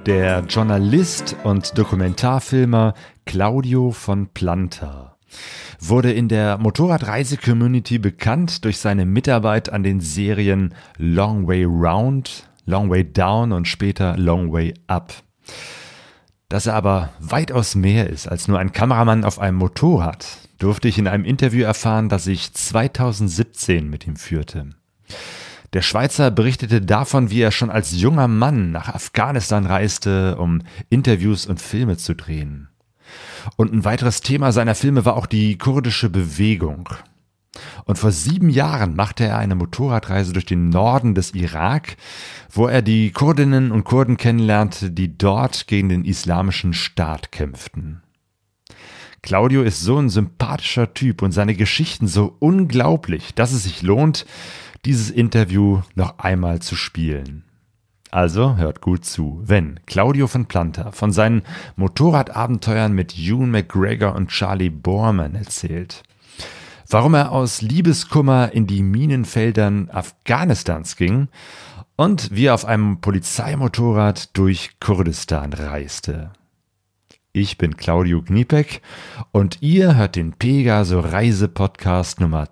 Der Journalist und Dokumentarfilmer Claudio von Planta wurde in der Motorradreise-Community bekannt durch seine Mitarbeit an den Serien Long Way Round, Long Way Down und später Long Way Up. Dass er aber weitaus mehr ist als nur ein Kameramann auf einem Motorrad, durfte ich in einem Interview erfahren, das ich 2017 mit ihm führte. Der Schweizer berichtete davon, wie er schon als junger Mann nach Afghanistan reiste, um Interviews und Filme zu drehen. Und ein weiteres Thema seiner Filme war auch die kurdische Bewegung. Und vor 7 Jahren machte er eine Motorradreise durch den Norden des Irak, wo er die Kurdinnen und Kurden kennenlernte, die dort gegen den islamischen Staat kämpften. Claudio ist so ein sympathischer Typ und seine Geschichten so unglaublich, dass es sich lohnt, dieses Interview noch einmal zu spielen. Also hört gut zu, wenn Claudio von Planta von seinen Motorradabenteuern mit Ewan McGregor und Charlie Boorman erzählt, warum er aus Liebeskummer in die Minenfeldern Afghanistans ging und wie er auf einem Polizeimotorrad durch Kurdistan reiste. Ich bin Claudio Kniepek und ihr hört den Pegaso Reise Podcast Nummer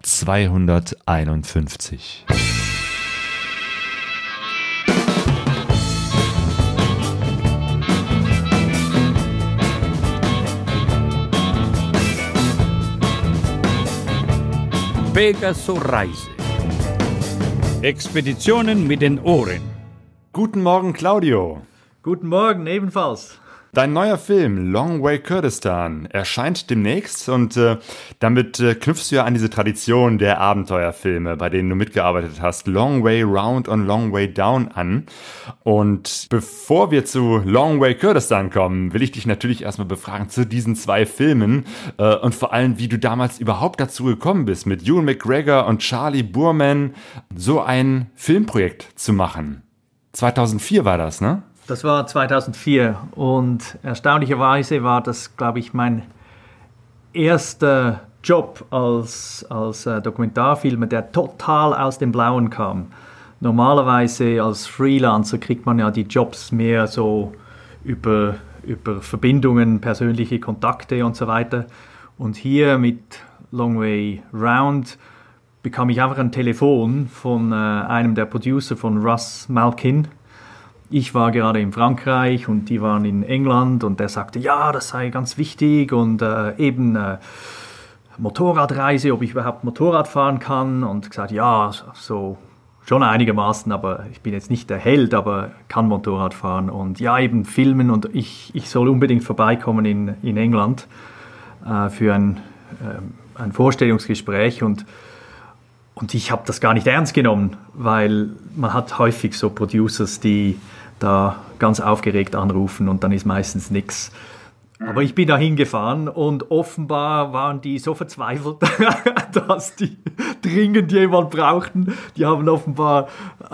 251. Pegaso Reise. Expeditionen mit den Ohren. Guten Morgen, Claudio. Guten Morgen, ebenfalls. Dein neuer Film Long Way Kurdistan erscheint demnächst und damit knüpfst du ja an diese Tradition der Abenteuerfilme, bei denen du mitgearbeitet hast, Long Way Round und Long Way Down an. Und bevor wir zu Long Way Kurdistan kommen, will ich dich natürlich erstmal befragen zu diesen 2 Filmen und vor allem, wie du damals überhaupt dazu gekommen bist, mit Ewan McGregor und Charlie Boorman so ein Filmprojekt zu machen. 2004 war das, ne? Das war 2004 und erstaunlicherweise war das, glaube ich, mein erster Job als Dokumentarfilmer, der total aus dem Blauen kam. Normalerweise als Freelancer kriegt man ja die Jobs mehr so über Verbindungen, persönliche Kontakte und so weiter. Und hier mit Long Way Round bekam ich einfach ein Telefon von einem der Producer von Russ Malkin. Ich war gerade in Frankreich und die waren in England und der sagte, ja, das sei ganz wichtig und Motorradreise, ob ich überhaupt Motorrad fahren kann und gesagt, ja, so schon einigermaßen, aber ich bin jetzt nicht der Held, aber kann Motorrad fahren und ja, eben filmen und ich soll unbedingt vorbeikommen in England für ein Vorstellungsgespräch und ich habe das gar nicht ernst genommen, weil man hat häufig so Producers, die da ganz aufgeregt anrufen und dann ist meistens nichts. Aber ich bin da hingefahren und offenbar waren die so verzweifelt, dass die dringend jemand brauchten. Die haben offenbar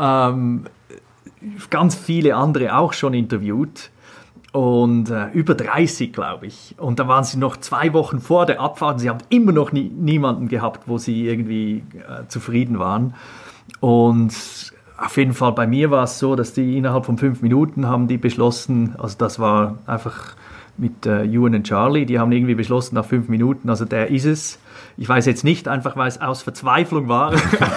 ganz viele andere auch schon interviewt und über 30, glaube ich. Und da waren sie noch 2 Wochen vor der Abfahrt und sie haben immer noch niemanden gehabt, wo sie irgendwie zufrieden waren. Und auf jeden Fall bei mir war es so, dass die innerhalb von 5 Minuten haben die beschlossen, also das war einfach mit Ewan und Charlie, die haben irgendwie beschlossen nach 5 Minuten, also der ist es. Ich weiß jetzt nicht, einfach weil es aus Verzweiflung war.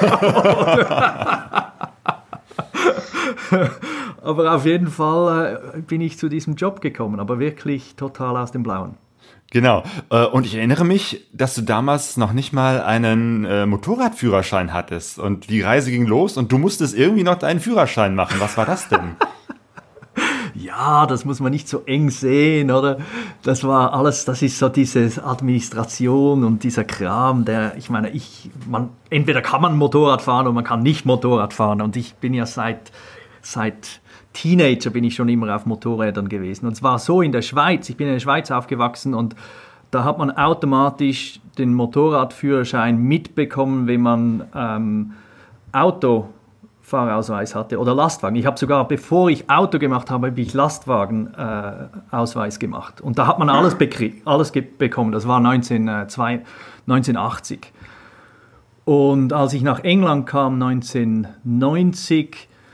Aber auf jeden Fall bin ich zu diesem Job gekommen, aber wirklich total aus dem Blauen. Genau. Und ich erinnere mich, dass du damals noch nicht mal einen Motorradführerschein hattest. Und die Reise ging los und du musstest irgendwie noch deinen Führerschein machen. Was war das denn? Ja, das muss man nicht so eng sehen, oder? Das war alles, das ist so diese Administration und dieser Kram, entweder kann man Motorrad fahren oder man kann nicht Motorrad fahren. Und ich bin ja seit Teenager bin ich schon immer auf Motorrädern gewesen. Und zwar so in der Schweiz. Ich bin in der Schweiz aufgewachsen und da hat man automatisch den Motorradführerschein mitbekommen, wenn man Autofahrausweis hatte oder Lastwagen. Ich habe sogar, bevor ich Auto gemacht habe, habe ich Lastwagenausweis gemacht. Und da hat man alles bekommen. Das war 1980. Und als ich nach England kam, 1990,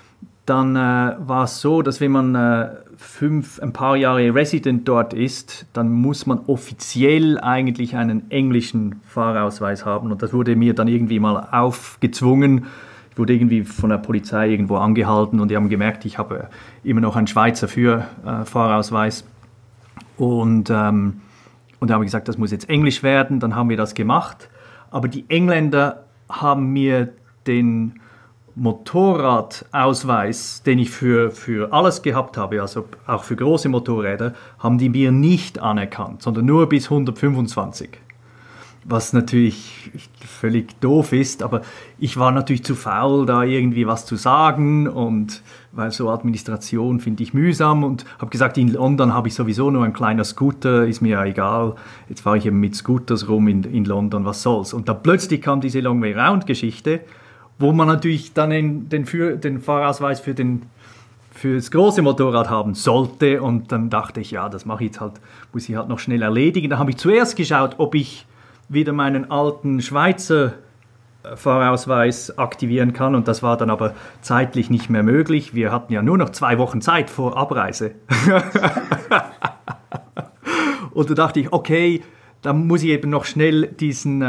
dann war es so, dass wenn man ein paar Jahre Resident dort ist, dann muss man offiziell eigentlich einen englischen Fahrausweis haben. Und das wurde mir dann irgendwie mal aufgezwungen. Ich wurde irgendwie von der Polizei irgendwo angehalten und die haben gemerkt, ich habe immer noch einen Schweizer Fahrausweis. Und da haben wir gesagt, das muss jetzt Englisch werden. Dann haben wir das gemacht. Aber die Engländer haben mir den Motorradausweis, den ich für alles gehabt habe, also auch für große Motorräder, haben die mir nicht anerkannt, sondern nur bis 125. Was natürlich völlig doof ist, aber ich war natürlich zu faul, da irgendwie was zu sagen, und weil so Administration finde ich mühsam, und habe gesagt, in London habe ich sowieso nur ein kleiner Scooter, ist mir ja egal, jetzt fahre ich eben mit Scooters rum in London, was soll's. Und dann plötzlich kam diese Long Way Round Geschichte, wo man natürlich dann den Fahrausweis für das große Motorrad haben sollte. Und dann dachte ich, ja, das mache ich jetzt halt, muss ich halt noch schnell erledigen. Da habe ich zuerst geschaut, ob ich wieder meinen alten Schweizer Fahrausweis aktivieren kann. Und das war dann aber zeitlich nicht mehr möglich. Wir hatten ja nur noch 2 Wochen Zeit vor Abreise. Und da dachte ich, okay, dann muss ich eben noch schnell diesen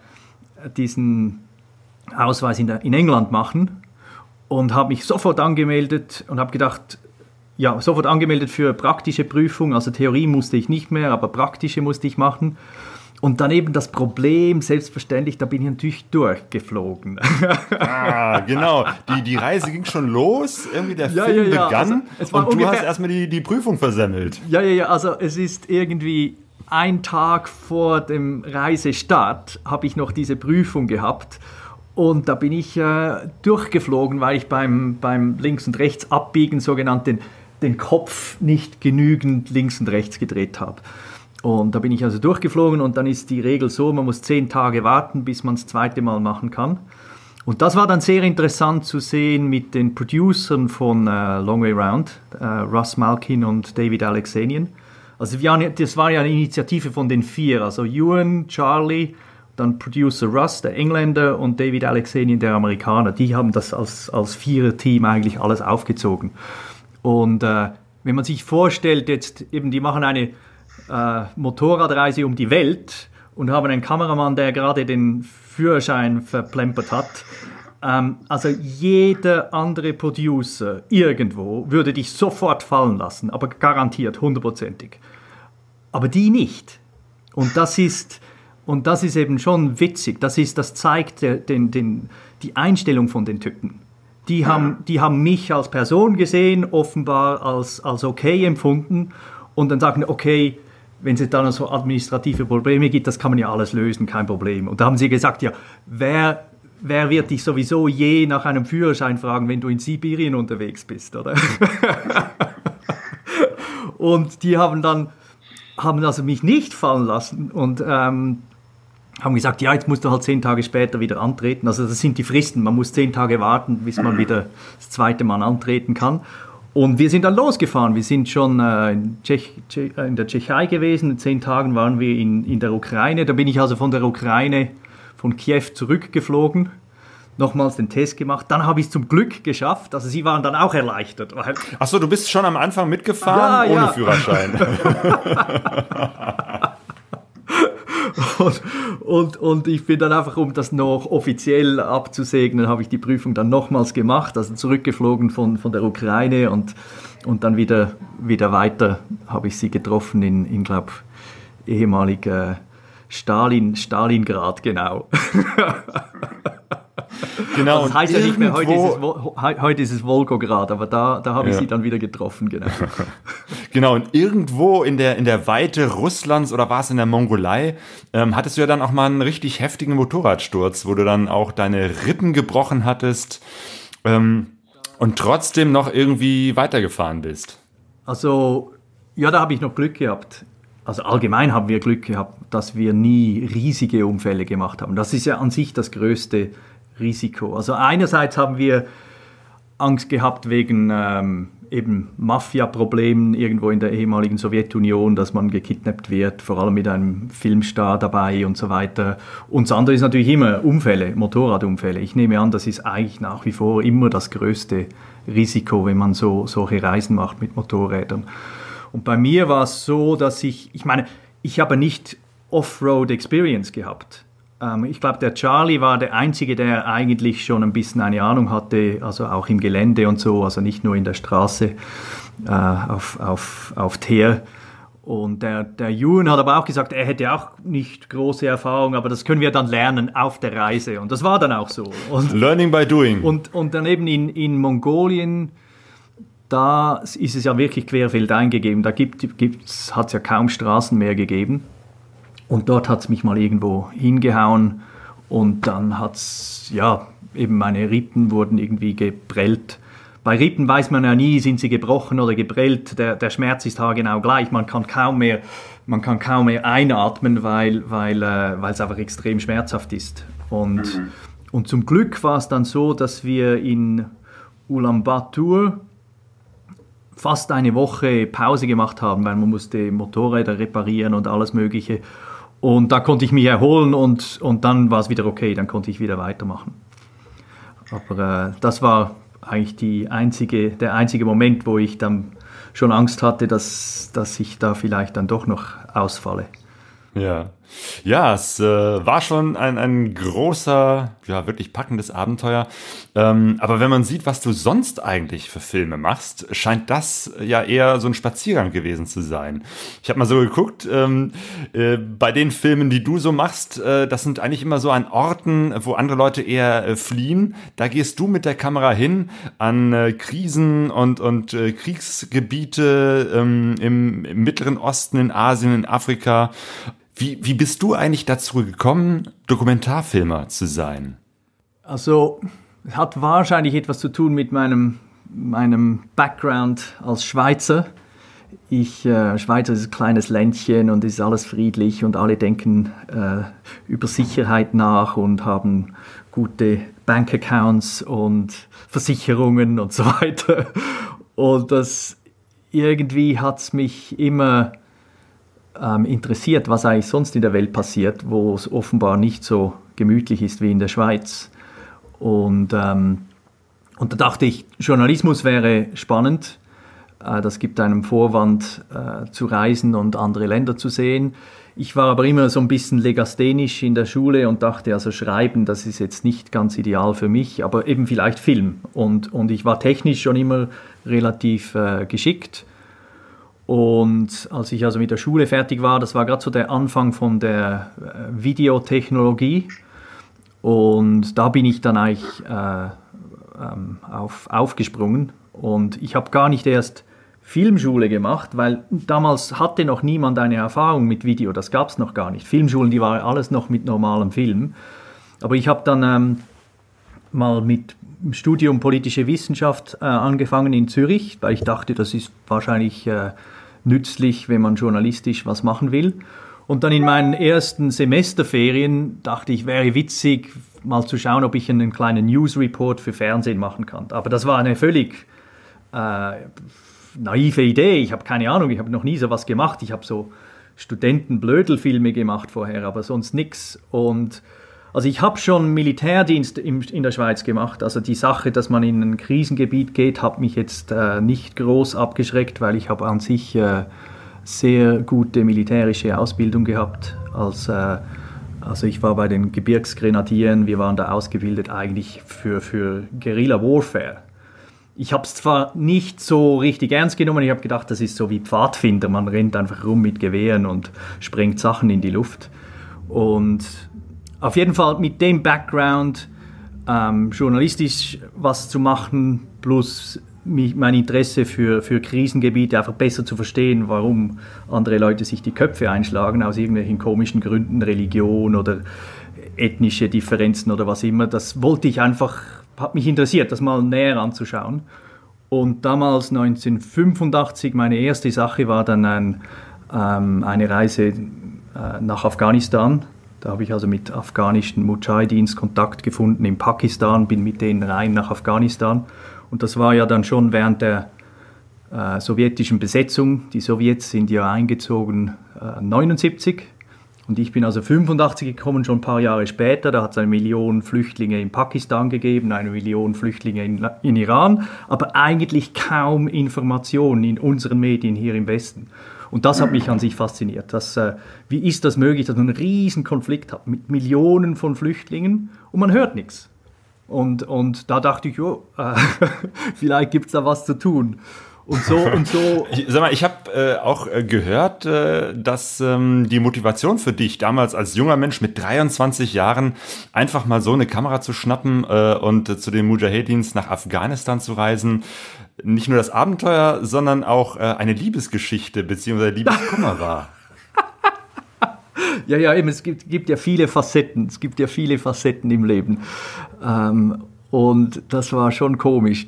Ausweis in England machen, und habe mich sofort angemeldet und habe gedacht, ja, sofort angemeldet für praktische Prüfung, also Theorie musste ich nicht mehr, aber praktische musste ich machen. Und dann eben das Problem, selbstverständlich, da bin ich natürlich durchgeflogen. Ah, genau. Die Reise ging schon los, irgendwie der Film begann, also, und du hast erstmal die Prüfung versemmelt. Ja, also es ist irgendwie ein Tag vor dem Reisestart habe ich noch diese Prüfung gehabt. Und da bin ich durchgeflogen, weil ich beim links und rechts abbiegen sogenannt den Kopf nicht genügend links und rechts gedreht habe. Und da bin ich also durchgeflogen, und dann ist die Regel so, man muss 10 Tage warten, bis man das zweite Mal machen kann. Und das war dann sehr interessant zu sehen mit den Producern von Long Way Round, Russ Malkin und David Alexanian. Also das war ja eine Initiative von den 4, also Ewan, Charlie, dann Producer Russ, der Engländer, und David Alexanian, der Amerikaner. Die haben das als 4er-Team eigentlich alles aufgezogen. Und wenn man sich vorstellt, jetzt eben, die machen eine Motorradreise um die Welt und haben einen Kameramann, der gerade den Führerschein verplempert hat. Also jeder andere Producer irgendwo würde dich sofort fallen lassen, aber garantiert, 100%. Aber die nicht. Und das ist eben schon witzig. Das zeigt die Einstellung von den Typen. Die haben mich als Person gesehen, offenbar als okay empfunden, und dann sagen, okay, wenn es dann so administrative Probleme gibt, das kann man ja alles lösen, kein Problem. Und da haben sie gesagt, ja, wer wird dich sowieso je nach einem Führerschein fragen, wenn du in Sibirien unterwegs bist, oder? Und die haben also mich nicht fallen lassen und haben gesagt, ja, jetzt musst du halt 10 Tage später wieder antreten. Also das sind die Fristen, man muss 10 Tage warten, bis man wieder das zweite Mal antreten kann. Und wir sind dann losgefahren. Wir sind schon in der Tschechei gewesen. In 10 Tagen waren wir in der Ukraine. Da bin ich also von der Ukraine, von Kiew zurückgeflogen, nochmals den Test gemacht. Dann habe ich es zum Glück geschafft. Also sie waren dann auch erleichtert. Achso, du bist schon am Anfang mitgefahren, ohne Führerschein. Und ich bin dann einfach, um das noch offiziell abzusegnen, habe ich die Prüfung dann nochmals gemacht, also zurückgeflogen von der Ukraine, und dann wieder weiter habe ich sie getroffen in glaube ehemalig Stalingrad, genau. Genau, das heißt ja nicht mehr, heute ist es Wolgograd, aber da habe ich sie dann wieder getroffen, genau. Genau, und irgendwo in der Weite Russlands, oder war es in der Mongolei, hattest du ja dann auch mal einen richtig heftigen Motorradsturz, wo du dann auch deine Rippen gebrochen hattest und trotzdem noch irgendwie weitergefahren bist. Also, ja, da habe ich noch Glück gehabt. Also allgemein haben wir Glück gehabt, dass wir nie riesige Unfälle gemacht haben. Das ist ja an sich das größte Risiko. Also einerseits haben wir Angst gehabt wegen eben Mafia-Problemen irgendwo in der ehemaligen Sowjetunion, dass man gekidnappt wird, vor allem mit einem Filmstar dabei und so weiter. Und das andere ist natürlich immer Unfälle, Motorradunfälle. Ich nehme an, das ist eigentlich nach wie vor immer das größte Risiko, wenn man solche Reisen macht mit Motorrädern. Und bei mir war es so, dass ich meine, ich habe nicht Offroad-Experience gehabt. Ich glaube, der Charlie war der Einzige, der eigentlich schon ein bisschen eine Ahnung hatte, also auch im Gelände und so, also nicht nur in der Straße auf Teer. Und der Ewan hat aber auch gesagt, er hätte auch nicht große Erfahrung, aber das können wir dann lernen auf der Reise. Und das war dann auch so. Und, Learning by doing. Und dann eben in Mongolien, da ist es ja wirklich querfeldein gegeben. Da hat es ja kaum Straßen mehr gegeben. Und dort hat es mich mal irgendwo hingehauen und dann hat es, ja, eben meine Rippen wurden irgendwie geprellt. Bei Rippen weiß man ja nie, sind sie gebrochen oder geprellt. Der Schmerz ist haargenau gleich. Man kann kaum mehr einatmen, weil es einfach extrem schmerzhaft ist. Und zum Glück war es dann so, dass wir in Ulaanbaatar fast eine Woche Pause gemacht haben, weil man musste Motorräder reparieren und alles Mögliche. Und da konnte ich mich erholen und dann war es wieder okay, dann konnte ich wieder weitermachen. Aber das war eigentlich der einzige Moment, wo ich dann schon Angst hatte, dass ich da vielleicht dann doch noch ausfalle. Ja, es war schon ein großer, ja, wirklich packendes Abenteuer. Aber wenn man sieht, was du sonst eigentlich für Filme machst, scheint das ja eher so ein Spaziergang gewesen zu sein. Ich habe mal so geguckt, bei den Filmen, die du so machst, das sind eigentlich immer so an Orten, wo andere Leute eher fliehen. Da gehst du mit der Kamera hin an Krisen und Kriegsgebiete im Mittleren Osten, in Asien, in Afrika. Wie bist du eigentlich dazu gekommen, Dokumentarfilmer zu sein? Also, es hat wahrscheinlich etwas zu tun mit meinem Background als Schweizer. Schweiz ist ein kleines Ländchen und ist alles friedlich und alle denken über Sicherheit nach und haben gute Bankaccounts und Versicherungen und so weiter. Und irgendwie hat es mich immer interessiert, was eigentlich sonst in der Welt passiert, wo es offenbar nicht so gemütlich ist wie in der Schweiz. Und da dachte ich, Journalismus wäre spannend. Das gibt einem Vorwand zu reisen und andere Länder zu sehen. Ich war aber immer so ein bisschen legasthenisch in der Schule und dachte, also Schreiben, das ist jetzt nicht ganz ideal für mich, aber eben vielleicht Film. Und ich war technisch schon immer relativ geschickt. Und als ich also mit der Schule fertig war, das war gerade so der Anfang von der Videotechnologie. Und da bin ich dann eigentlich aufgesprungen. Und ich habe gar nicht erst Filmschule gemacht, weil damals hatte noch niemand eine Erfahrung mit Video. Das gab es noch gar nicht. Filmschulen, die waren alles noch mit normalem Film. Aber ich habe dann mal mit dem Studium Politische Wissenschaft angefangen in Zürich, weil ich dachte, das ist wahrscheinlich nützlich, wenn man journalistisch was machen will. Und dann in meinen ersten Semesterferien dachte ich, wäre witzig, mal zu schauen, ob ich einen kleinen News-Report für Fernsehen machen kann. Aber das war eine völlig naive Idee. Ich habe keine Ahnung, ich habe noch nie sowas gemacht. Ich habe so Studentenblödelfilme gemacht vorher, aber sonst nichts. Und also ich habe schon Militärdienst in der Schweiz gemacht. Also die Sache, dass man in ein Krisengebiet geht, hat mich jetzt nicht groß abgeschreckt, weil ich habe an sich sehr gute militärische Ausbildung gehabt. Also ich war bei den Gebirgsgrenadieren, wir waren da ausgebildet eigentlich für Guerilla Warfare. Ich habe es zwar nicht so richtig ernst genommen, ich habe gedacht, das ist so wie Pfadfinder, man rennt einfach rum mit Gewehren und sprengt Sachen in die Luft. Und auf jeden Fall mit dem Background, journalistisch was zu machen, plus mein Interesse für Krisengebiete, einfach besser zu verstehen, warum andere Leute sich die Köpfe einschlagen, aus irgendwelchen komischen Gründen, Religion oder ethnische Differenzen oder was immer. Das wollte ich einfach, hat mich interessiert, das mal näher anzuschauen. Und damals, 1985, meine erste Sache war dann eine Reise nach Afghanistan. Da habe ich also mit afghanischen Mujahideen Kontakt gefunden in Pakistan, bin mit denen rein nach Afghanistan. Und das war ja dann schon während der sowjetischen Besetzung. Die Sowjets sind ja eingezogen 79 und ich bin also 85 gekommen, schon ein paar Jahre später. Da hat es 1 Million Flüchtlinge in Pakistan gegeben, 1 Million Flüchtlinge in Iran, aber eigentlich kaum Informationen in unseren Medien hier im Westen. Und das hat mich an sich fasziniert. Wie ist das möglich, dass man einen riesen Konflikt hat mit Millionen von Flüchtlingen und man hört nichts. Und da dachte ich, vielleicht gibt es da was zu tun. Und so. Sag mal, ich habe auch gehört, dass die Motivation für dich damals als junger Mensch mit 23 Jahren einfach mal so eine Kamera zu schnappen und zu den Mujahedins nach Afghanistan zu reisen, nicht nur das Abenteuer, sondern auch eine Liebesgeschichte bzw. Liebeskummer war. Ja, eben, es gibt ja viele Facetten. Es gibt ja viele Facetten im Leben. Und das war schon komisch.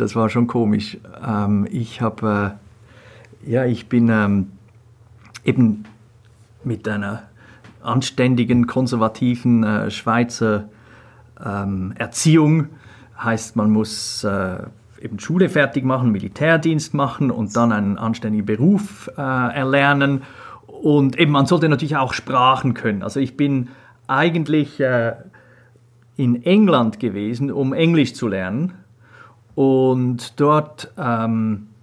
Ich bin eben mit einer anständigen, konservativen Schweizer Erziehung. Heißt, man muss eben Schule fertig machen, Militärdienst machen und dann einen anständigen Beruf erlernen. Und eben, man sollte natürlich auch Sprachen können. Also ich bin eigentlich in England gewesen, um Englisch zu lernen. Und dort hat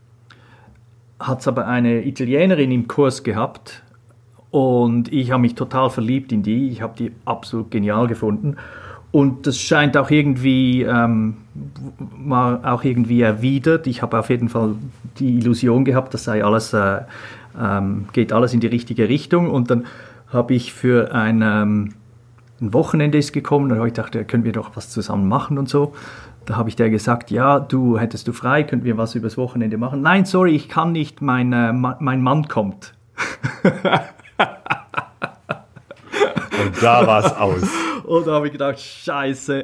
es aber eine Italienerin im Kurs gehabt. Und ich habe mich total verliebt in die. Ich habe die absolut genial gefunden. Und das scheint auch irgendwie, mal auch irgendwie erwidert. Ich habe auf jeden Fall die Illusion gehabt, das sei alles, geht alles in die richtige Richtung. Und dann habe ich für ein Wochenende ist gekommen, und ich dachte, können wir doch was zusammen machen und so. Da habe ich der gesagt, ja, hättest du frei, könnten wir was übers Wochenende machen? Nein, sorry, ich kann nicht, mein Mann kommt. Und da war es aus. Und da habe ich gedacht, scheiße.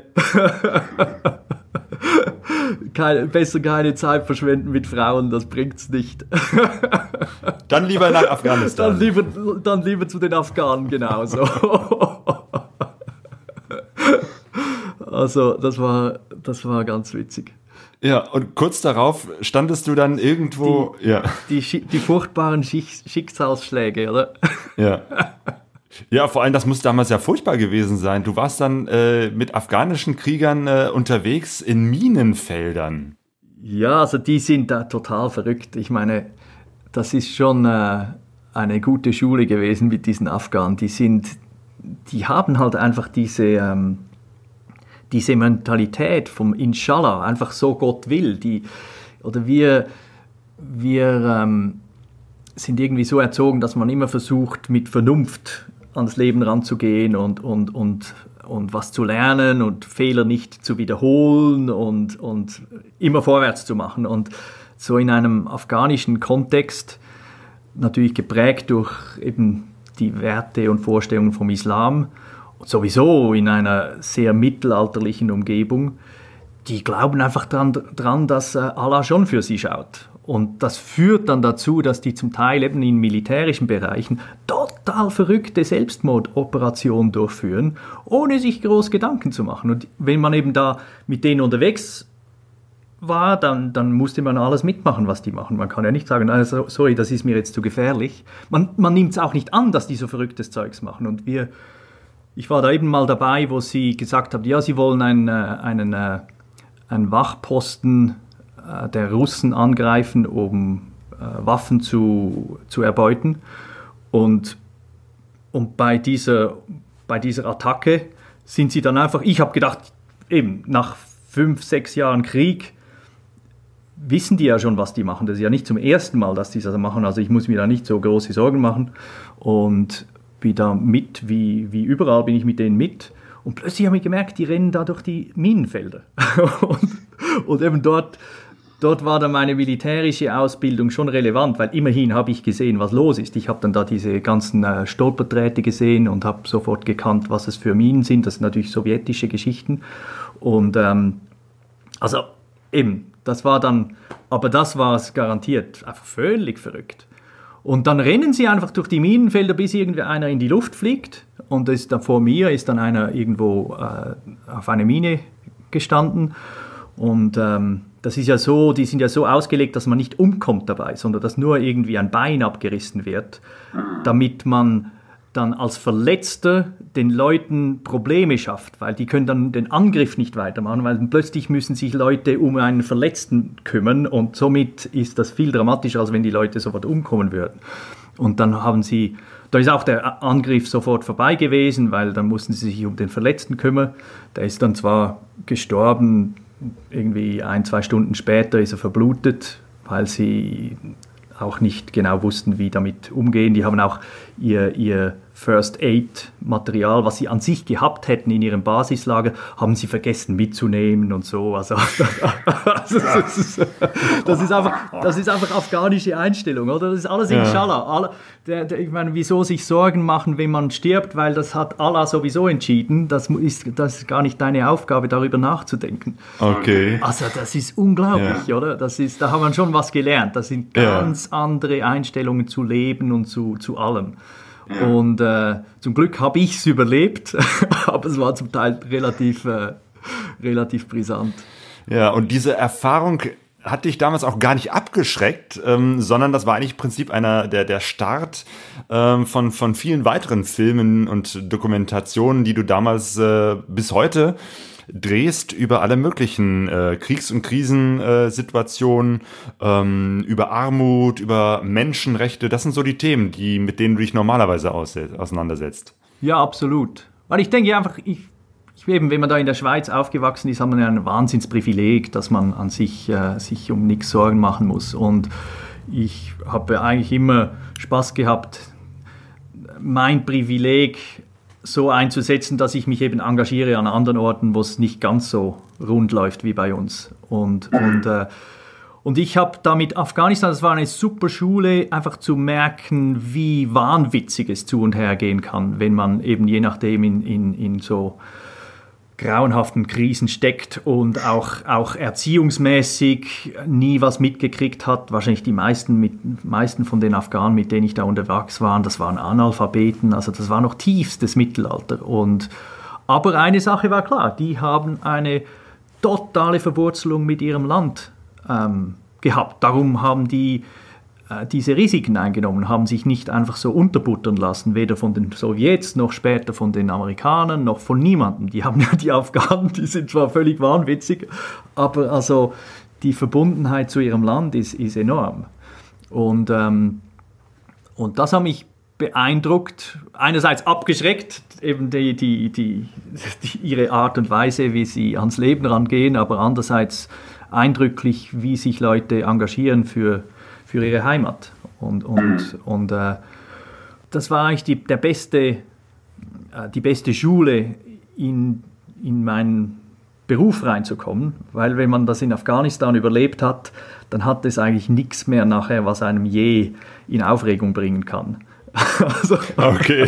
Besser keine Zeit verschwenden mit Frauen, das bringt's nicht. Dann lieber nach Afghanistan. Dann lieber zu den Afghanen, genauso. Also, das war ganz witzig. Ja, und kurz darauf standest du dann irgendwo... Die furchtbaren Schicksalsschläge, oder? Ja. Ja, vor allem, das muss damals ja furchtbar gewesen sein. Du warst dann mit afghanischen Kriegern unterwegs in Minenfeldern. Ja, also die sind da total verrückt. Ich meine, das ist schon eine gute Schule gewesen mit diesen Afghanen. Die haben halt einfach diese Mentalität vom Inshallah, einfach so Gott will. Wir sind irgendwie so erzogen, dass man immer versucht, mit Vernunft ans Leben ranzugehen und was zu lernen und Fehler nicht zu wiederholen und immer vorwärts zu machen. Und so in einem afghanischen Kontext, natürlich geprägt durch eben die Werte und Vorstellungen vom Islam, und sowieso in einer sehr mittelalterlichen Umgebung, die glauben einfach dran, dass Allah schon für sie schaut. Und das führt dann dazu, dass die zum Teil eben in militärischen Bereichen total verrückte Selbstmordoperationen durchführen, ohne sich groß Gedanken zu machen. Und wenn man eben da mit denen unterwegs war, dann musste man alles mitmachen, was die machen. Man kann ja nicht sagen, also, sorry, das ist mir jetzt zu gefährlich. Man nimmt es auch nicht an, dass die so verrücktes Zeugs machen. Und ich war da eben mal dabei, wo sie gesagt haben, ja, sie wollen einen Wachposten der Russen angreifen, um Waffen zu erbeuten. Und bei dieser Attacke sind sie dann einfach, ich habe gedacht, eben nach 5-6 Jahren Krieg wissen die ja schon, was die machen. Das ist ja nicht zum ersten Mal, dass die das machen. Also ich muss mir da nicht so große Sorgen machen. Und bin da mit, wie überall bin ich mit denen mit. Und plötzlich habe ich gemerkt, die rennen da durch die Minenfelder. und eben dort war dann meine militärische Ausbildung schon relevant, weil immerhin habe ich gesehen, was los ist. Ich habe dann da diese ganzen Stolperdrähte gesehen und habe sofort gekannt, was es für Minen sind. Das sind natürlich sowjetische Geschichten. Und also eben, das war es garantiert einfach völlig verrückt. Und dann rennen sie einfach durch die Minenfelder, bis irgendwie einer in die Luft fliegt. Und vor mir ist dann einer irgendwo auf eine Mine gestanden. Und das ist ja so, die sind ja so ausgelegt, dass man nicht umkommt dabei, sondern dass nur irgendwie ein Bein abgerissen wird, damit man dann als Verletzter den Leuten Probleme schafft, weil die können dann den Angriff nicht weitermachen, weil plötzlich müssen sich Leute um einen Verletzten kümmern und somit ist das viel dramatischer, als wenn die Leute sofort umkommen würden. Und dann da ist auch der Angriff sofort vorbei gewesen, weil dann mussten sie sich um den Verletzten kümmern. Der ist dann zwar gestorben, irgendwie 1-2 Stunden später ist er verblutet, weil sie auch nicht genau wussten, wie damit umgehen. Die haben auch ihr First-Aid-Material, was sie an sich gehabt hätten in ihrem Basislager, haben sie vergessen mitzunehmen und so. Also, das ist einfach afghanische Einstellung, oder? Das ist alles Inshallah. Ich meine, wieso sich Sorgen machen, wenn man stirbt, weil das hat Allah sowieso entschieden. Das ist gar nicht deine Aufgabe, darüber nachzudenken. Okay. Also das ist unglaublich, oder? Da haben wir schon was gelernt. Das sind ganz andere Einstellungen zu Leben und zu allem. Ja. Und zum Glück habe ich es überlebt, aber es war zum Teil relativ brisant. Ja, und diese Erfahrung hat dich damals auch gar nicht abgeschreckt, sondern das war eigentlich im Prinzip der Start von vielen weiteren Filmen und Dokumentationen, die du damals bis heute drehst über alle möglichen Kriegs- und Krisensituationen, über Armut, über Menschenrechte. Das sind so die Themen, mit denen du dich normalerweise auseinandersetzt. Ja, absolut. Weil ich denke einfach, wenn man da in der Schweiz aufgewachsen ist, hat man ja ein Wahnsinnsprivileg, dass man an sich um nichts Sorgen machen muss. Und ich habe eigentlich immer Spaß gehabt, mein Privileg so einzusetzen, dass ich mich eben engagiere an anderen Orten, wo es nicht ganz so rund läuft wie bei uns. Und ich habe da mit Afghanistan, das war eine super Schule, einfach zu merken, wie wahnwitzig es zu und her gehen kann, wenn man eben je nachdem in so grauenhaften Krisen steckt und auch erziehungsmäßig nie was mitgekriegt hat. Wahrscheinlich die meisten von den Afghanen, mit denen ich da unterwegs war, das waren Analphabeten, also das war noch tiefstes Mittelalter. Aber eine Sache war klar, die haben eine totale Verwurzelung mit ihrem Land gehabt. Darum haben die diese Risiken eingenommen, haben sich nicht einfach so unterbuttern lassen, weder von den Sowjets, noch später von den Amerikanern, noch von niemandem. Die haben ja die Afghanen, die sind zwar völlig wahnwitzig, aber also die Verbundenheit zu ihrem Land ist enorm. Und das hat mich beeindruckt, einerseits abgeschreckt, eben ihre Art und Weise, wie sie ans Leben rangehen, aber andererseits eindrücklich, wie sich Leute engagieren für ihre Heimat. Und das war eigentlich die beste Schule, in meinen Beruf reinzukommen, weil wenn man das in Afghanistan überlebt hat, dann hat es eigentlich nichts mehr nachher, was einem je in Aufregung bringen kann. Also, okay.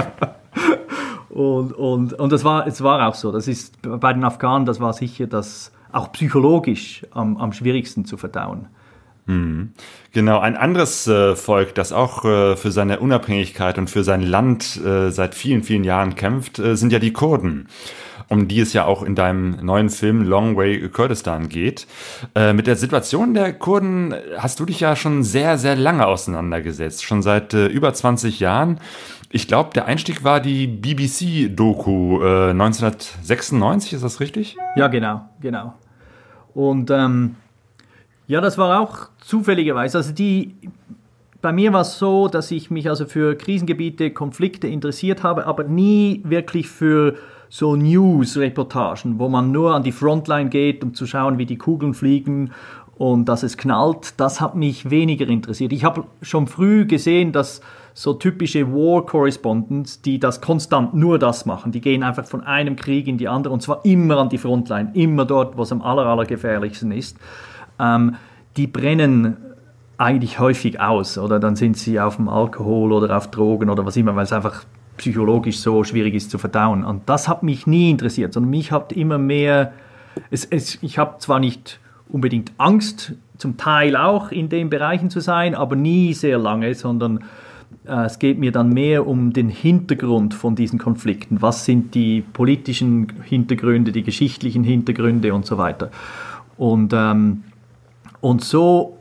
und es war auch so. Das ist bei den Afghanen, das war sicher das auch psychologisch am schwierigsten zu verdauen. Genau, ein anderes Volk, das auch für seine Unabhängigkeit und für sein Land seit vielen, vielen Jahren kämpft, sind ja die Kurden, um die es ja auch in deinem neuen Film Long Way Kurdistan geht. Mit der Situation der Kurden hast du dich ja schon sehr, sehr lange auseinandergesetzt, schon seit über 20 Jahren. Ich glaube, der Einstieg war die BBC-Doku 1996, ist das richtig? Ja, genau. Und ja, das war auch zufälligerweise. Also bei mir war es so, dass ich mich also für Krisengebiete, Konflikte interessiert habe, aber nie wirklich für so News-Reportagen, wo man nur an die Frontline geht, um zu schauen, wie die Kugeln fliegen und dass es knallt. Das hat mich weniger interessiert. Ich habe schon früh gesehen, dass so typische War Correspondents, die das konstant nur das machen, die gehen einfach von einem Krieg in die andere und zwar immer an die Frontline, immer dort, wo es am allergefährlichsten ist. Die brennen eigentlich häufig aus oder dann sind sie auf dem Alkohol oder auf Drogen oder was immer, weil es einfach psychologisch so schwierig ist zu verdauen. Und das hat mich nie interessiert, sondern mich hat immer mehr, ich habe zwar nicht unbedingt Angst, zum Teil auch in den Bereichen zu sein, aber nie sehr lange, sondern es geht mir dann mehr um den Hintergrund von diesen Konflikten. Was sind die politischen Hintergründe, die geschichtlichen Hintergründe und so weiter. Und so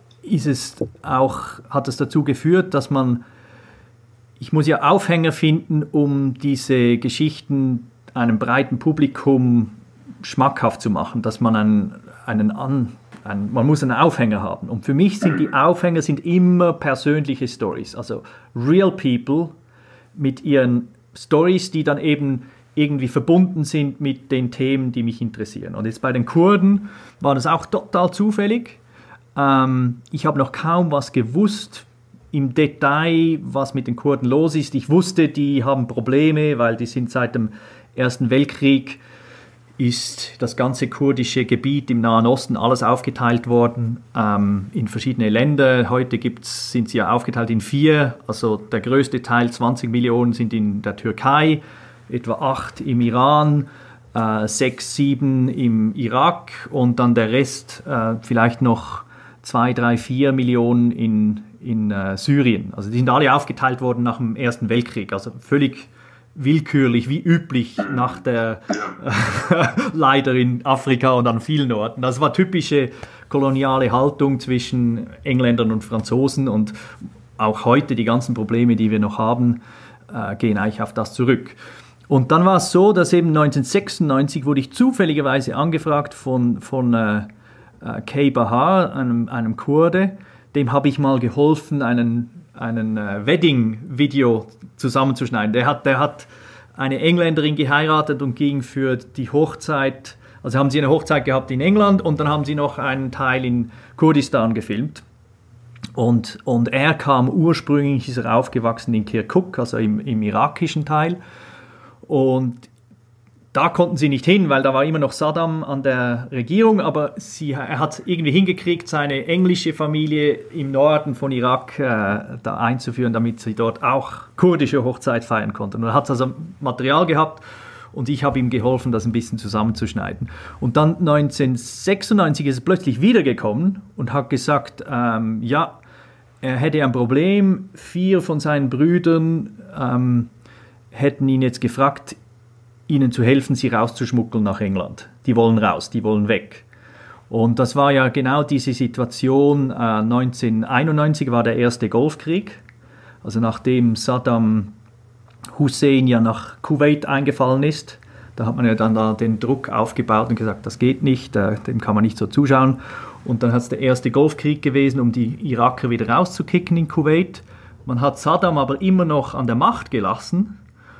hat es dazu geführt, dass ich muss ja Aufhänger finden, um diese Geschichten einem breiten Publikum schmackhaft zu machen, dass man man muss einen Aufhänger haben. Und für mich sind die Aufhänger immer persönliche Stories, also real people mit ihren Stories, die dann eben irgendwie verbunden sind mit den Themen, die mich interessieren. Und jetzt bei den Kurden war das auch total zufällig. Ich habe noch kaum was gewusst im Detail, was mit den Kurden los ist. Ich wusste, die haben Probleme, weil die sind seit dem Ersten Weltkrieg ist das ganze kurdische Gebiet im Nahen Osten alles aufgeteilt worden in verschiedene Länder. Heute sind sie ja aufgeteilt in 4. Also der größte Teil, 20 Millionen, sind in der Türkei, etwa 8 im Iran, 6, 7 im Irak und dann der Rest vielleicht noch 2, 3, 4 Millionen in Syrien. Also die sind alle aufgeteilt worden nach dem Ersten Weltkrieg, also völlig willkürlich, wie üblich nach der leider in Afrika und an vielen Orten. Das war typische koloniale Haltung zwischen Engländern und Franzosen und auch heute die ganzen Probleme, die wir noch haben, gehen eigentlich auf das zurück. Und dann war es so, dass eben 1996 wurde ich zufälligerweise angefragt von Kay Bahar, einem Kurde, dem habe ich mal geholfen, einen Wedding-Video zusammenzuschneiden. Der hat eine Engländerin geheiratet und ging für die Hochzeit, also haben sie eine Hochzeit gehabt in England und dann haben sie noch einen Teil in Kurdistan gefilmt. Und er kam ursprünglich, ist er aufgewachsen in Kirkuk, also im irakischen Teil. Und da konnten sie nicht hin, weil da war immer noch Saddam an der Regierung, aber er hat irgendwie hingekriegt, seine englische Familie im Norden von Irak da einzuführen, damit sie dort auch kurdische Hochzeit feiern konnten. Und er hat also Material gehabt und ich habe ihm geholfen, das ein bisschen zusammenzuschneiden. Und dann 1996 ist er plötzlich wiedergekommen und hat gesagt, ja, er hätte ein Problem. 4 von seinen Brüdern hätten ihn jetzt gefragt, ihnen zu helfen, sie rauszuschmuggeln nach England. Die wollen raus, die wollen weg. Und das war ja genau diese Situation. 1991 war der erste Golfkrieg. Also nachdem Saddam Hussein ja nach Kuwait eingefallen ist, da hat man ja dann da den Druck aufgebaut und gesagt, das geht nicht, dem kann man nicht so zuschauen. Und dann hat es der erste Golfkrieg gewesen, um die Iraker wieder rauszukicken in Kuwait. Man hat Saddam aber immer noch an der Macht gelassen.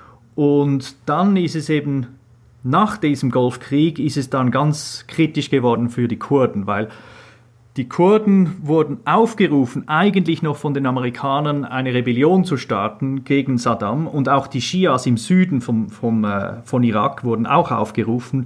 Und dann ist es eben, nach diesem Golfkrieg, ist es dann ganz kritisch geworden für die Kurden, weil die Kurden wurden aufgerufen, eigentlich noch von den Amerikanern eine Rebellion zu starten gegen Saddam und auch die Schias im Süden von Irak wurden auch aufgerufen,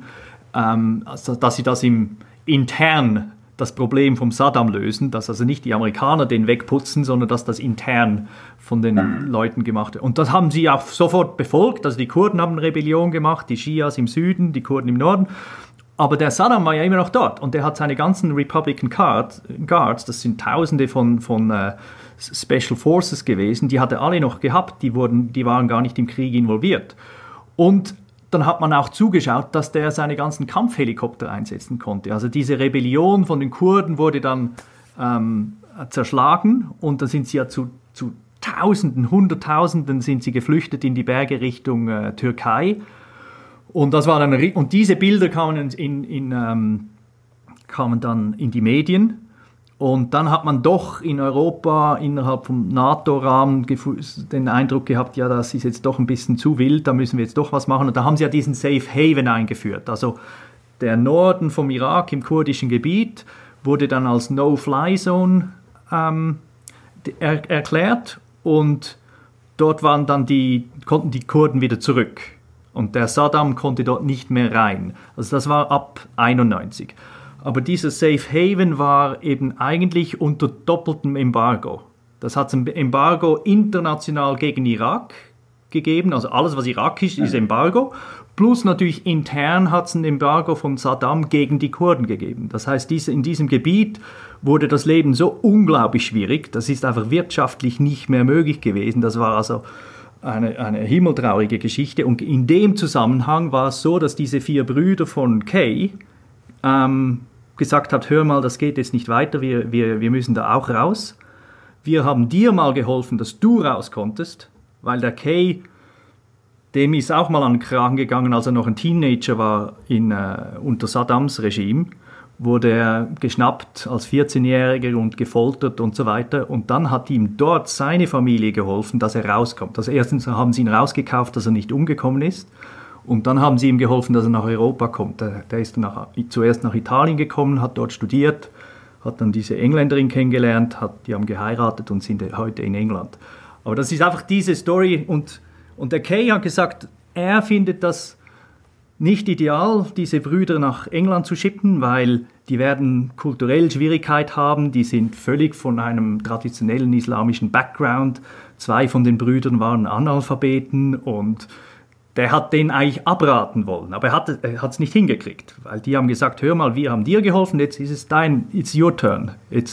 also, dass sie das intern das Problem vom Saddam lösen, dass also nicht die Amerikaner den wegputzen, sondern dass das intern von den Leuten gemacht wird. Und das haben sie auch sofort befolgt, also die Kurden haben Rebellion gemacht, die Schias im Süden, die Kurden im Norden, aber der Saddam war ja immer noch dort und der hat seine ganzen Republican Guards, das sind Tausende von Special Forces gewesen, die hat er alle noch gehabt, die waren gar nicht im Krieg involviert. Und dann hat man auch zugeschaut, dass der seine ganzen Kampfhelikopter einsetzen konnte. Also diese Rebellion von den Kurden wurde dann zerschlagen und dann sind sie ja zu Tausenden, Hunderttausenden sind sie geflüchtet in die Berge Richtung Türkei. Und das war dann und diese Bilder kamen dann in die Medien. Und dann hat man doch in Europa innerhalb vom NATO-Rahmen den Eindruck gehabt, ja, das ist jetzt doch ein bisschen zu wild, da müssen wir jetzt doch was machen. Und da haben sie ja diesen Safe Haven eingeführt. Also der Norden vom Irak im kurdischen Gebiet wurde dann als No-Fly-Zone erklärt und dort konnten die Kurden wieder zurück. Und der Saddam konnte dort nicht mehr rein. Also das war ab 1991. Aber dieser Safe Haven war eben eigentlich unter doppeltem Embargo. Das hat ein Embargo international gegen Irak gegeben, also alles, was irakisch ist, ist Embargo. Plus natürlich intern hat es ein Embargo von Saddam gegen die Kurden gegeben. Das heißt, in diesem Gebiet wurde das Leben so unglaublich schwierig, das ist einfach wirtschaftlich nicht mehr möglich gewesen. Das war also eine himmeltraurige Geschichte. Und in dem Zusammenhang war es so, dass diese 4 Brüder von Kay gesagt hat, hör mal, das geht jetzt nicht weiter, wir müssen da auch raus. Wir haben dir mal geholfen, dass du raus konntest, weil der Kay, dem ist auch mal an den Kragen gegangen, als er noch ein Teenager war unter Saddams Regime, wurde er geschnappt als 14-Jähriger und gefoltert und so weiter. Und dann hat ihm dort seine Familie geholfen, dass er rauskommt. Also erstens haben sie ihn rausgekauft, dass er nicht umgekommen ist. Und dann haben sie ihm geholfen, dass er nach Europa kommt. Der ist zuerst nach Italien gekommen, hat dort studiert, hat dann diese Engländerin kennengelernt, die haben geheiratet und sind heute in England. Aber das ist einfach diese Story. Und der Kay hat gesagt, er findet das nicht ideal, diese Brüder nach England zu schippen, weil die werden kulturell Schwierigkeit haben. Die sind völlig von einem traditionellen islamischen Background. 2 von den Brüdern waren Analphabeten und der hat den eigentlich abraten wollen, aber er hat es nicht hingekriegt, weil die haben gesagt, hör mal, wir haben dir geholfen, jetzt ist es it's your turn,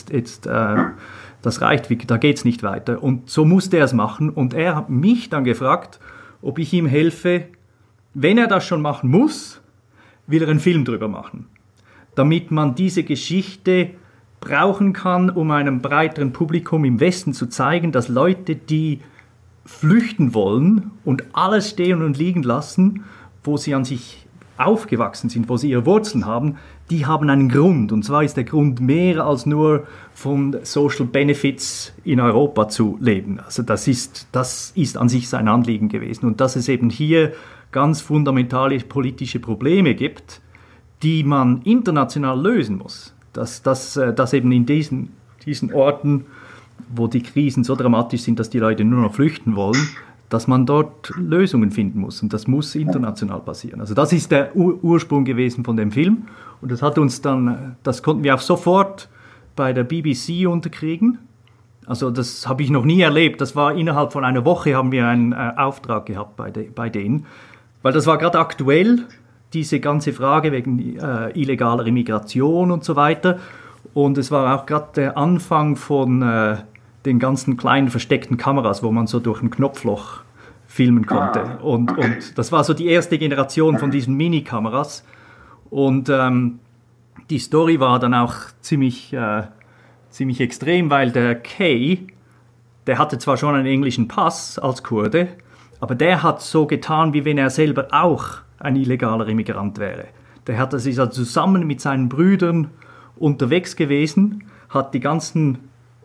das reicht, da geht's nicht weiter. Und so musste er es machen und er hat mich dann gefragt, ob ich ihm helfe, wenn er das schon machen muss, will er einen Film drüber machen, damit man diese Geschichte brauchen kann, um einem breiteren Publikum im Westen zu zeigen, dass Leute, die flüchten wollen und alles stehen und liegen lassen, wo sie an sich aufgewachsen sind, wo sie ihre Wurzeln haben, die haben einen Grund. Und zwar ist der Grund mehr als nur von Social Benefits in Europa zu leben. Also das ist an sich sein Anliegen gewesen. Und dass es eben hier ganz fundamentale politische Probleme gibt, die man international lösen muss. Dass eben in diesen Orten, wo die Krisen so dramatisch sind, dass die Leute nur noch flüchten wollen, dass man dort Lösungen finden muss. Und das muss international passieren. Also das ist der Ursprung gewesen von dem Film. Und das konnten wir auch sofort bei der BBC unterkriegen. Also das habe ich noch nie erlebt. Das war innerhalb von einer Woche, haben wir einen Auftrag gehabt bei denen. Weil das war gerade aktuell, diese ganze Frage wegen illegaler Immigration und so weiter. Und es war auch gerade der Anfang von den ganzen kleinen versteckten Kameras, wo man so durch ein Knopfloch filmen konnte. Und das war so die erste Generation von diesen Mini-Kameras. Und die Story war dann auch ziemlich extrem, weil der Kay, der hatte zwar schon einen englischen Pass als Kurde, aber der hat so getan, wie wenn er selber auch ein illegaler Immigrant wäre. Das ist also zusammen mit seinen Brüdern unterwegs gewesen, hat die ganzen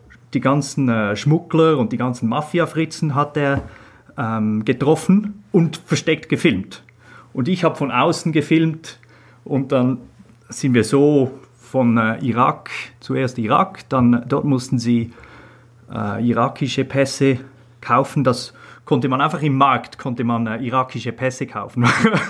Schmuggler und die ganzen Mafia-Fritzen hat er getroffen und versteckt gefilmt. Und ich habe von außen gefilmt und dann sind wir so von Irak, zuerst Irak, dann dort mussten sie irakische Pässe kaufen, das konnte man einfach im Markt, irakische Pässe kaufen.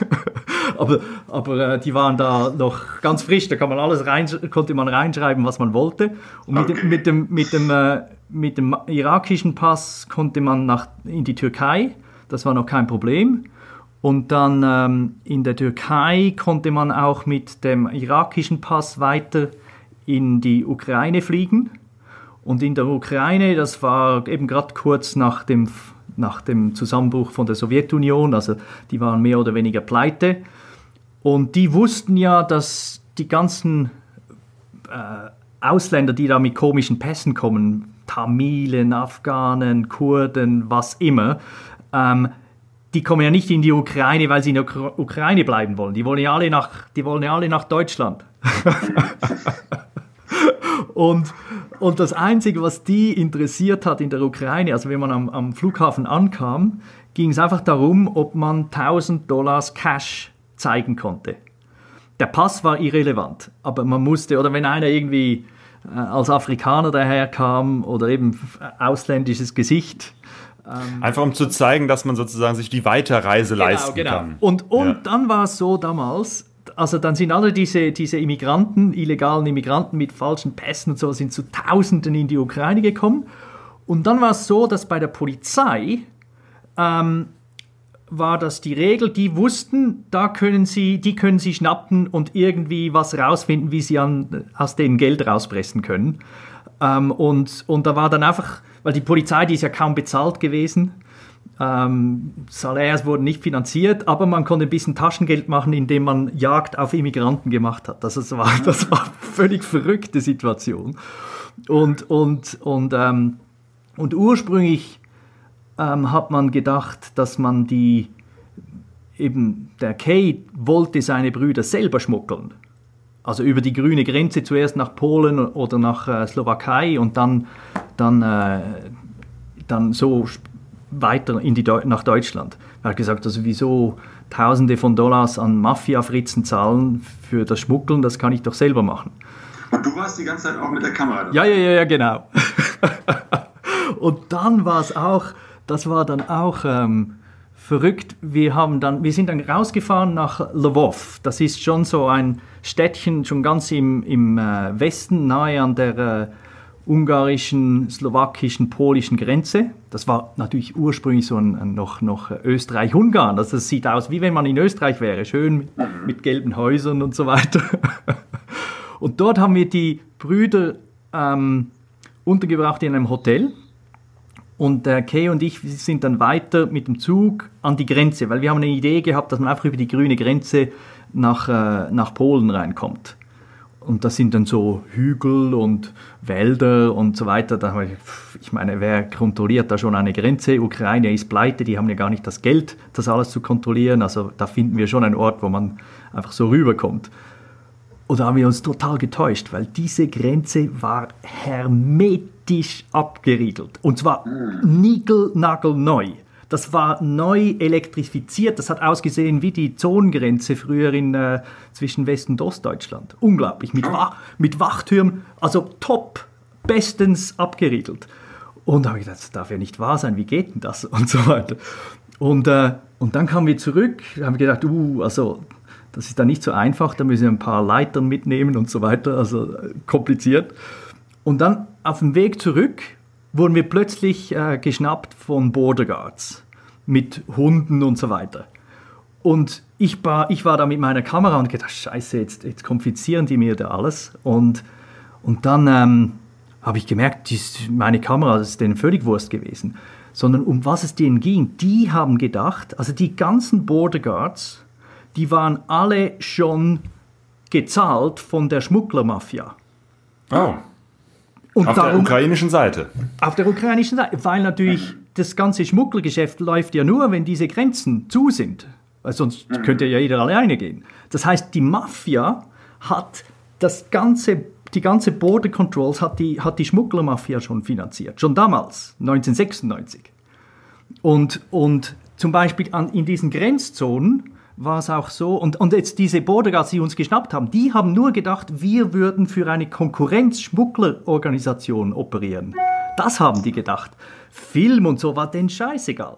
aber die waren da noch ganz frisch, da konnte man reinschreiben, was man wollte. Und mit dem irakischen Pass konnte man in die Türkei, das war noch kein Problem. Und dann in der Türkei konnte man auch mit dem irakischen Pass weiter in die Ukraine fliegen. Und in der Ukraine, das war eben gerade kurz nach dem Zusammenbruch von der Sowjetunion, also die waren mehr oder weniger pleite. Und die wussten ja, dass die ganzen Ausländer, die da mit komischen Pässen kommen, Tamilen, Afghanen, Kurden, was immer, die kommen ja nicht in die Ukraine, weil sie in der Ukraine bleiben wollen. Die wollen ja alle nach Deutschland. Und das Einzige, was die interessiert hat in der Ukraine, also wenn man am Flughafen ankam, ging es einfach darum, ob man $1.000 Cash zeigen konnte. Der Pass war irrelevant, aber man musste, oder wenn einer irgendwie als Afrikaner daherkam oder eben ausländisches Gesicht. Einfach um zu zeigen, dass man sozusagen sich die Weiterreise leisten kann. Und dann war es so damals, also dann sind alle diese illegalen Immigranten mit falschen Pässen und so, sind zu Tausenden in die Ukraine gekommen. Und dann war es so, dass bei der Polizei war das die Regel, die wussten, die können sie schnappen und irgendwie was rausfinden, wie sie aus denen Geld rauspressen können. Und da war dann einfach, weil die Polizei, die ist ja kaum bezahlt gewesen, Salärs wurden nicht finanziert, aber man konnte ein bisschen Taschengeld machen, indem man Jagd auf Immigranten gemacht hat. Das war eine völlig verrückte Situation. Und ursprünglich hat man gedacht, dass man der Kay wollte seine Brüder selber schmuggeln. Also über die grüne Grenze zuerst nach Polen oder nach Slowakei und dann so weiter nach Deutschland. Er hat gesagt, also wieso Tausende von Dollars an Mafia-Fritzen zahlen für das Schmuggeln, das kann ich doch selber machen. Und du warst die ganze Zeit auch mit der Kamera dabei? Ja, genau. Und dann das war dann auch verrückt. Wir sind dann rausgefahren nach Lwów. Das ist schon so ein Städtchen, schon ganz im Westen, nahe an der ungarischen, slowakischen, polischen Grenze. Das war natürlich ursprünglich so noch Österreich-Ungarn. Also das sieht aus, wie wenn man in Österreich wäre, schön mit gelben Häusern und so weiter. Und dort haben wir die Brüder untergebracht in einem Hotel. Und der Kay und ich sind dann weiter mit dem Zug an die Grenze, weil wir haben eine Idee gehabt, dass man einfach über die grüne Grenze nach Polen reinkommt. Und das sind dann so Hügel und Wälder und so weiter. Ich meine, wer kontrolliert da schon eine Grenze? Ukraine ist pleite, die haben ja gar nicht das Geld, das alles zu kontrollieren. Also da finden wir schon einen Ort, wo man einfach so rüberkommt. Und da haben wir uns total getäuscht, weil diese Grenze war hermetisch abgeriegelt. Und zwar niegelnagelneu. Das war neu elektrifiziert. Das hat ausgesehen wie die Zonengrenze früher zwischen West- und Ostdeutschland. Unglaublich. Mit Wachtürmen. Also top. Bestens abgeriegelt. Und da habe ich gedacht, das darf ja nicht wahr sein. Wie geht denn das? Und so weiter. Und dann kamen wir zurück. Haben wir gedacht, also das ist dann nicht so einfach. Da müssen wir ein paar Leitern mitnehmen und so weiter. Also kompliziert. Und dann auf dem Weg zurück wurden wir plötzlich geschnappt von Border Guards mit Hunden und so weiter. Und ich war da mit meiner Kamera und gedacht, scheiße, jetzt komplizieren die mir da alles. Und dann habe ich gemerkt, meine Kamera, das ist denen völlig Wurst gewesen. Sondern um was es denen ging, die haben gedacht, also die ganzen Border Guards, die waren alle schon gezahlt von der Schmugglermafia. Oh. Auf der ukrainischen Seite. Auf der ukrainischen Seite, weil natürlich das ganze Schmugglergeschäft läuft ja nur, wenn diese Grenzen zu sind. Weil sonst könnte ja jeder alleine gehen. Das heißt, die Mafia hat die ganze Border Controls hat die Schmugglermafia schon finanziert. Schon damals, 1996. Und zum Beispiel in diesen Grenzzonen war es auch so, und jetzt diese Border Guards, die uns geschnappt haben, die haben nur gedacht, wir würden für eine Konkurrenz-Schmugglerorganisation operieren. Das haben die gedacht. Film und so war denen scheißegal.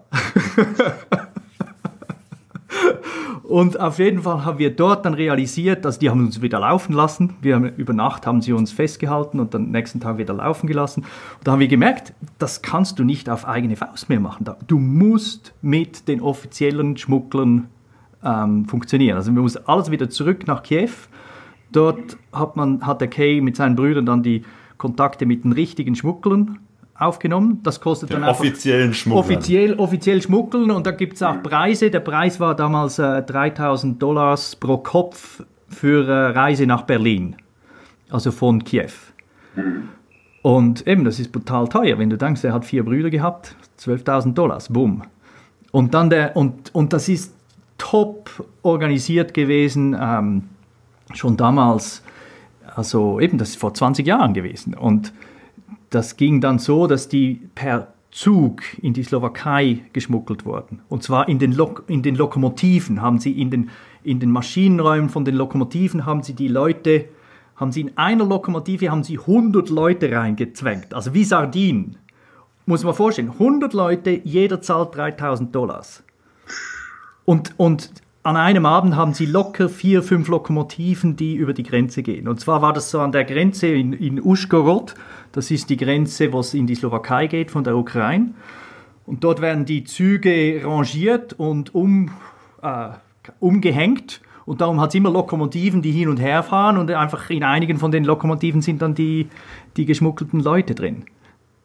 Und auf jeden Fall haben wir dort dann realisiert, dass die haben uns wieder laufen lassen. Über Nacht haben sie uns festgehalten und dann nächsten Tag wieder laufen gelassen. Und da haben wir gemerkt, das kannst du nicht auf eigene Faust mehr machen. Du musst mit den offiziellen Schmugglern funktionieren. Also wir mussten alles wieder zurück nach Kiew. Dort hat der Kay mit seinen Brüdern dann die Kontakte mit den richtigen Schmugglern aufgenommen. Das kostet dann offiziellen Schmugglern. Offiziell schmuggeln, und da gibt es auch Preise. Der Preis war damals $3.000 pro Kopf für Reise nach Berlin, also von Kiew. Und eben, das ist brutal teuer, wenn du denkst, er hat 4 Brüder gehabt, $12.000, boom. Und dann und das ist top organisiert gewesen, schon damals, also eben, das ist vor 20 Jahren gewesen. Und das ging dann so, dass die per Zug in die Slowakei geschmuggelt wurden. Und zwar in den Lokomotiven, haben sie in den Maschinenräumen von den Lokomotiven, haben sie in einer Lokomotive 100 Leute reingezwängt, also wie Sardinen. Muss man vorstellen, 100 Leute, jeder zahlt $3.000. Und an einem Abend haben sie locker 4, 5 Lokomotiven, die über die Grenze gehen. Und zwar war das so an der Grenze in Uschgorod. Das ist die Grenze, wo es in die Slowakei geht von der Ukraine. Und dort werden die Züge rangiert und umgehängt. Und darum hat es immer Lokomotiven, die hin und her fahren. Und einfach in einigen von den Lokomotiven sind dann die geschmuggelten Leute drin.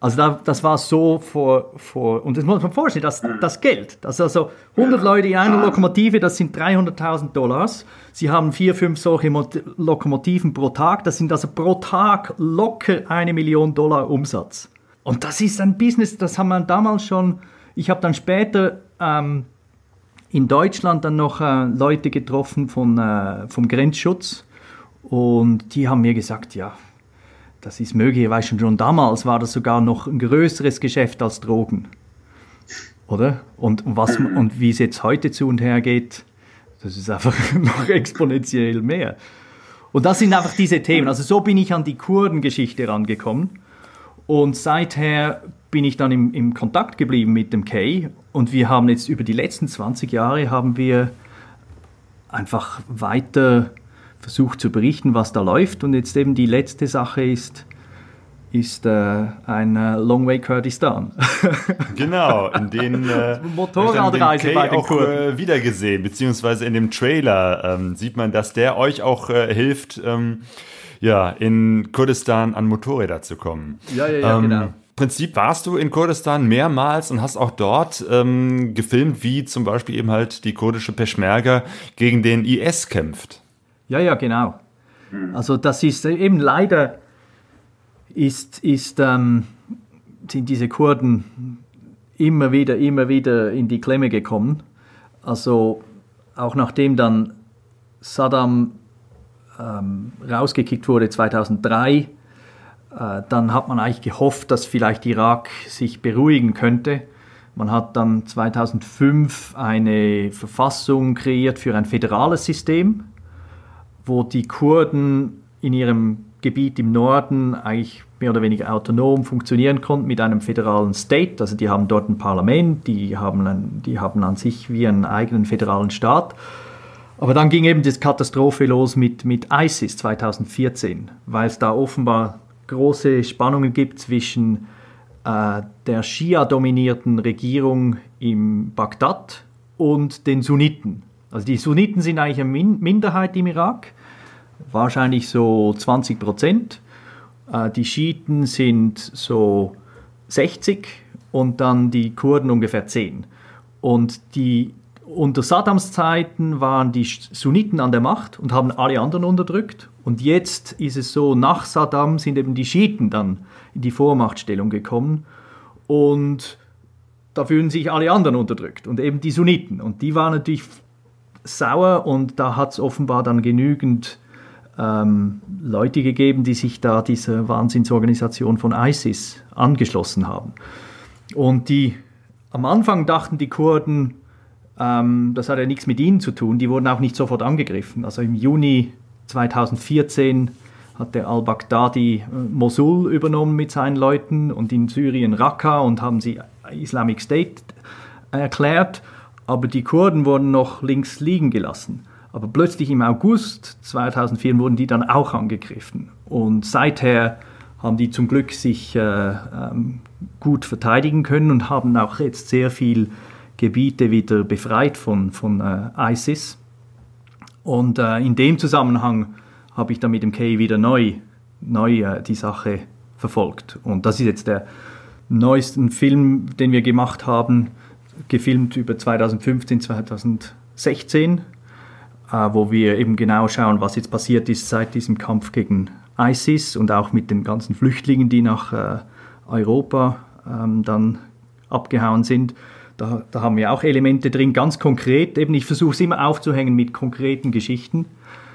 Also das war so und das muss man vorstellen, das Geld, das also 100 Leute in einer Lokomotive, das sind $300.000. Sie haben 4, 5 solche Lokomotiven pro Tag, das sind also pro Tag locker $1 Million Umsatz. Und das ist ein Business, das haben wir damals schon, ich habe dann später in Deutschland dann noch Leute getroffen vom Grenzschutz und die haben mir gesagt, ja, das ist möglicherweise schon damals, war das sogar noch ein größeres Geschäft als Drogen. Oder? Und wie es jetzt heute zu und her geht, das ist einfach noch exponentiell mehr. Und das sind einfach diese Themen. Also so bin ich an die Kurdengeschichte rangekommen. Und seither bin ich dann im Kontakt geblieben mit dem Kay. Und wir haben jetzt über die letzten 20 Jahre haben wir einfach weiter versucht zu berichten, was da läuft. Und jetzt eben die letzte Sache ist ein Long Way Kurdistan. Genau, in den Motorradreise bei den Kurden auch wiedergesehen, beziehungsweise in dem Trailer sieht man, dass der euch auch hilft, in Kurdistan an Motorräder zu kommen. Ja, genau. Im Prinzip warst du in Kurdistan mehrmals und hast auch dort gefilmt, wie zum Beispiel eben halt die kurdische Peschmerga gegen den IS kämpft. Ja, genau. Also das ist eben leider sind diese Kurden immer wieder in die Klemme gekommen. Also auch nachdem dann Saddam rausgekickt wurde 2003, dann hat man eigentlich gehofft, dass vielleicht Irak sich beruhigen könnte. Man hat dann 2005 eine Verfassung kreiert für ein föderales System, wo die Kurden in ihrem Gebiet im Norden eigentlich mehr oder weniger autonom funktionieren konnten mit einem föderalen State. Also die haben dort ein Parlament, die haben an sich wie einen eigenen föderalen Staat. Aber dann ging eben das Katastrophe los mit ISIS 2014, weil es da offenbar große Spannungen gibt zwischen der Schia-dominierten Regierung in Bagdad und den Sunniten. Also die Sunniten sind eigentlich eine Minderheit im Irak, wahrscheinlich so 20%. Die Schiiten sind so 60 und dann die Kurden ungefähr 10. Und unter Saddams Zeiten waren die Sunniten an der Macht und haben alle anderen unterdrückt. Und jetzt ist es so, nach Saddam sind eben die Schiiten dann in die Vormachtstellung gekommen. Und da fühlen sich alle anderen unterdrückt und eben die Sunniten. Und die waren natürlich sauer und da hat es offenbar dann genügend Leute gegeben, die sich da dieser Wahnsinnsorganisation von ISIS angeschlossen haben. Und am Anfang dachten die Kurden, das hat ja nichts mit ihnen zu tun, die wurden auch nicht sofort angegriffen. Also im Juni 2014 hat der al-Baghdadi Mosul übernommen mit seinen Leuten und in Syrien Raqqa und haben sie Islamic State erklärt, aber die Kurden wurden noch links liegen gelassen. Aber plötzlich im August 2004 wurden die dann auch angegriffen. Und seither haben die zum Glück sich gut verteidigen können und haben auch jetzt sehr viel Gebiete wieder befreit von ISIS. Und in dem Zusammenhang habe ich dann mit dem Kay wieder neu die Sache verfolgt. Und das ist jetzt der neueste Film, den wir gemacht haben, gefilmt über 2015, 2016, wo wir eben genau schauen, was jetzt passiert ist seit diesem Kampf gegen ISIS und auch mit den ganzen Flüchtlingen, die nach Europa dann abgehauen sind. Da haben wir auch Elemente drin, ganz konkret. Eben, ich versuche es immer aufzuhängen mit konkreten Geschichten.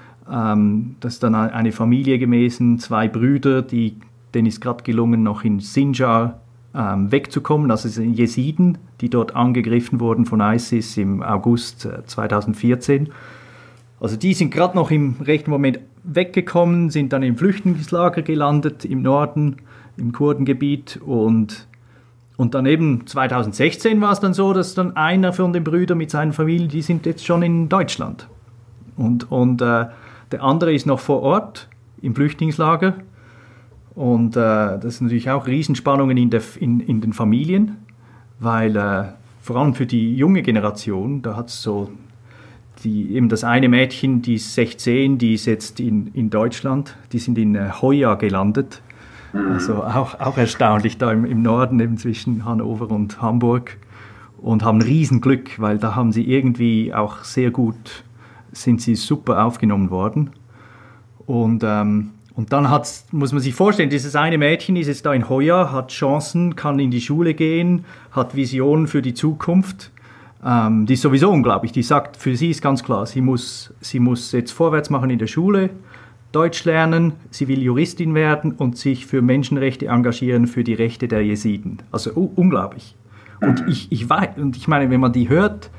Das ist dann eine Familie gewesen, 2 Brüder, denen ist gerade gelungen, noch in Sinjar wegzukommen. Also es sind Jesiden, die dort angegriffen wurden von ISIS im August 2014. Also die sind gerade noch im rechten Moment weggekommen, sind dann im Flüchtlingslager gelandet im Norden, im Kurdengebiet und dann eben 2016 war es dann so, dass dann einer von den Brüdern mit seinen Familien, die sind jetzt schon in Deutschland. Und der andere ist noch vor Ort im Flüchtlingslager. Und das sind natürlich auch Riesenspannungen in den Familien, weil vor allem für die junge Generation, da hat es so eben das eine Mädchen, die ist 16, die ist jetzt in Deutschland, die sind in Hoya gelandet. Also auch erstaunlich da im Norden, eben zwischen Hannover und Hamburg. Und haben Riesenglück, weil da haben sie irgendwie auch sehr gut, sind sie super aufgenommen worden. Und dann muss man sich vorstellen, dieses eine Mädchen ist jetzt da in Hoya, hat Chancen, kann in die Schule gehen, hat Visionen für die Zukunft. Die ist sowieso unglaublich. Die sagt, für sie ist ganz klar, sie muss jetzt vorwärts machen in der Schule, Deutsch lernen, sie will Juristin werden und sich für Menschenrechte engagieren, für die Rechte der Jesiden. Also unglaublich. Und ich meine, wenn man die hört,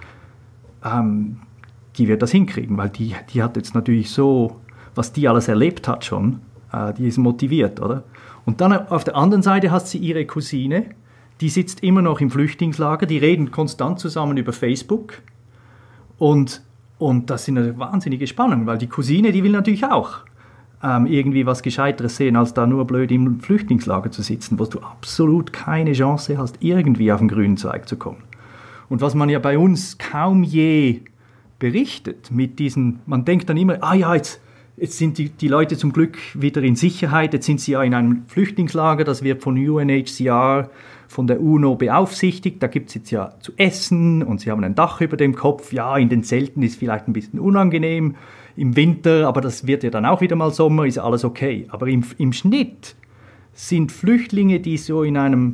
die wird das hinkriegen, weil die hat jetzt natürlich so, was die alles erlebt hat schon, die ist motiviert, oder? Und dann auf der anderen Seite hat sie ihre Cousine, die sitzt immer noch im Flüchtlingslager, die reden konstant zusammen über Facebook und das sind eine wahnsinnige Spannung, weil die Cousine, die will natürlich auch irgendwie was Gescheiteres sehen, als da nur blöd im Flüchtlingslager zu sitzen, wo du absolut keine Chance hast, irgendwie auf den grünen Zweig zu kommen. Und was man ja bei uns kaum je berichtet, mit diesen, man denkt dann immer, jetzt sind die Leute zum Glück wieder in Sicherheit, jetzt sind sie ja in einem Flüchtlingslager, das wird von UNHCR, von der UNO beaufsichtigt, da gibt es jetzt ja zu essen und sie haben ein Dach über dem Kopf, ja, in den Zelten ist vielleicht ein bisschen unangenehm, im Winter, aber das wird ja dann auch wieder mal Sommer, ist alles okay. Aber im Schnitt sind Flüchtlinge, die so in einem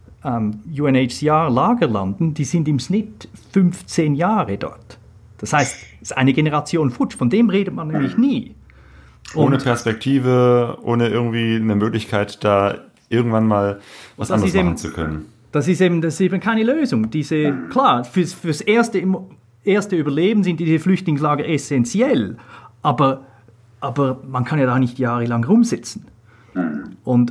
UNHCR-Lager landen, die sind im Schnitt 15 Jahre dort. Das heißt, es ist eine Generation futsch, von dem redet man nämlich nie. Ohne Perspektive, ohne irgendwie eine Möglichkeit, da irgendwann mal was anderes machen zu können. Das ist eben keine Lösung. Klar, fürs erste Überleben sind diese Flüchtlingslager essentiell, aber man kann ja da nicht jahrelang rumsitzen. Und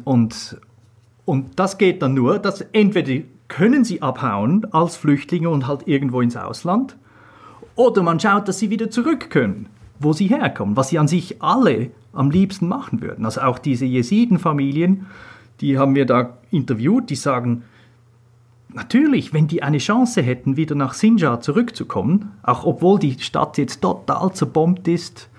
das geht dann nur, dass entweder können sie abhauen als Flüchtlinge und halt irgendwo ins Ausland, oder man schaut, dass sie wieder zurück können, wo sie herkommen, was sie an sich alle am liebsten machen würden. Also auch diese Jesiden-Familien, die haben wir da interviewt, die sagen, natürlich, wenn die eine Chance hätten, wieder nach Sinjar zurückzukommen, auch obwohl die Stadt jetzt total zerbombt ist,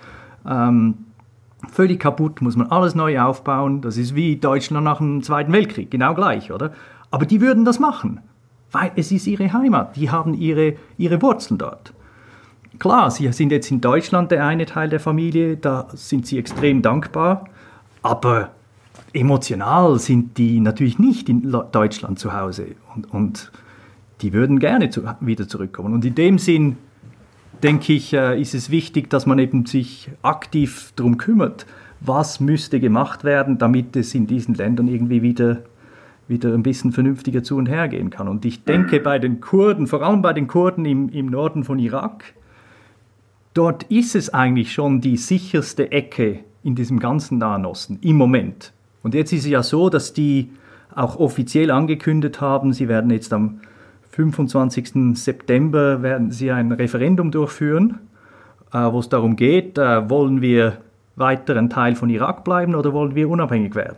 völlig kaputt, muss man alles neu aufbauen, das ist wie Deutschland nach dem Zweiten Weltkrieg, genau gleich, oder? Aber die würden das machen, weil es ist ihre Heimat, die haben ihre Wurzeln dort. Klar, sie sind jetzt in Deutschland der eine Teil der Familie, da sind sie extrem dankbar, aber emotional sind die natürlich nicht in Deutschland zu Hause und die würden gerne wieder zurückkommen. Und in dem Sinn, denke ich, ist es wichtig, dass man eben sich aktiv darum kümmert, was müsste gemacht werden, damit es in diesen Ländern irgendwie wieder ein bisschen vernünftiger zu und her gehen kann. Und ich denke, bei den Kurden, vor allem bei den Kurden im Norden von Irak, dort ist es eigentlich schon die sicherste Ecke in diesem ganzen Nahen Osten im Moment. Und jetzt ist es ja so, dass die auch offiziell angekündigt haben, sie werden jetzt am 25. September werden sie ein Referendum durchführen, wo es darum geht, wollen wir weiter ein Teil von Irak bleiben oder wollen wir unabhängig werden?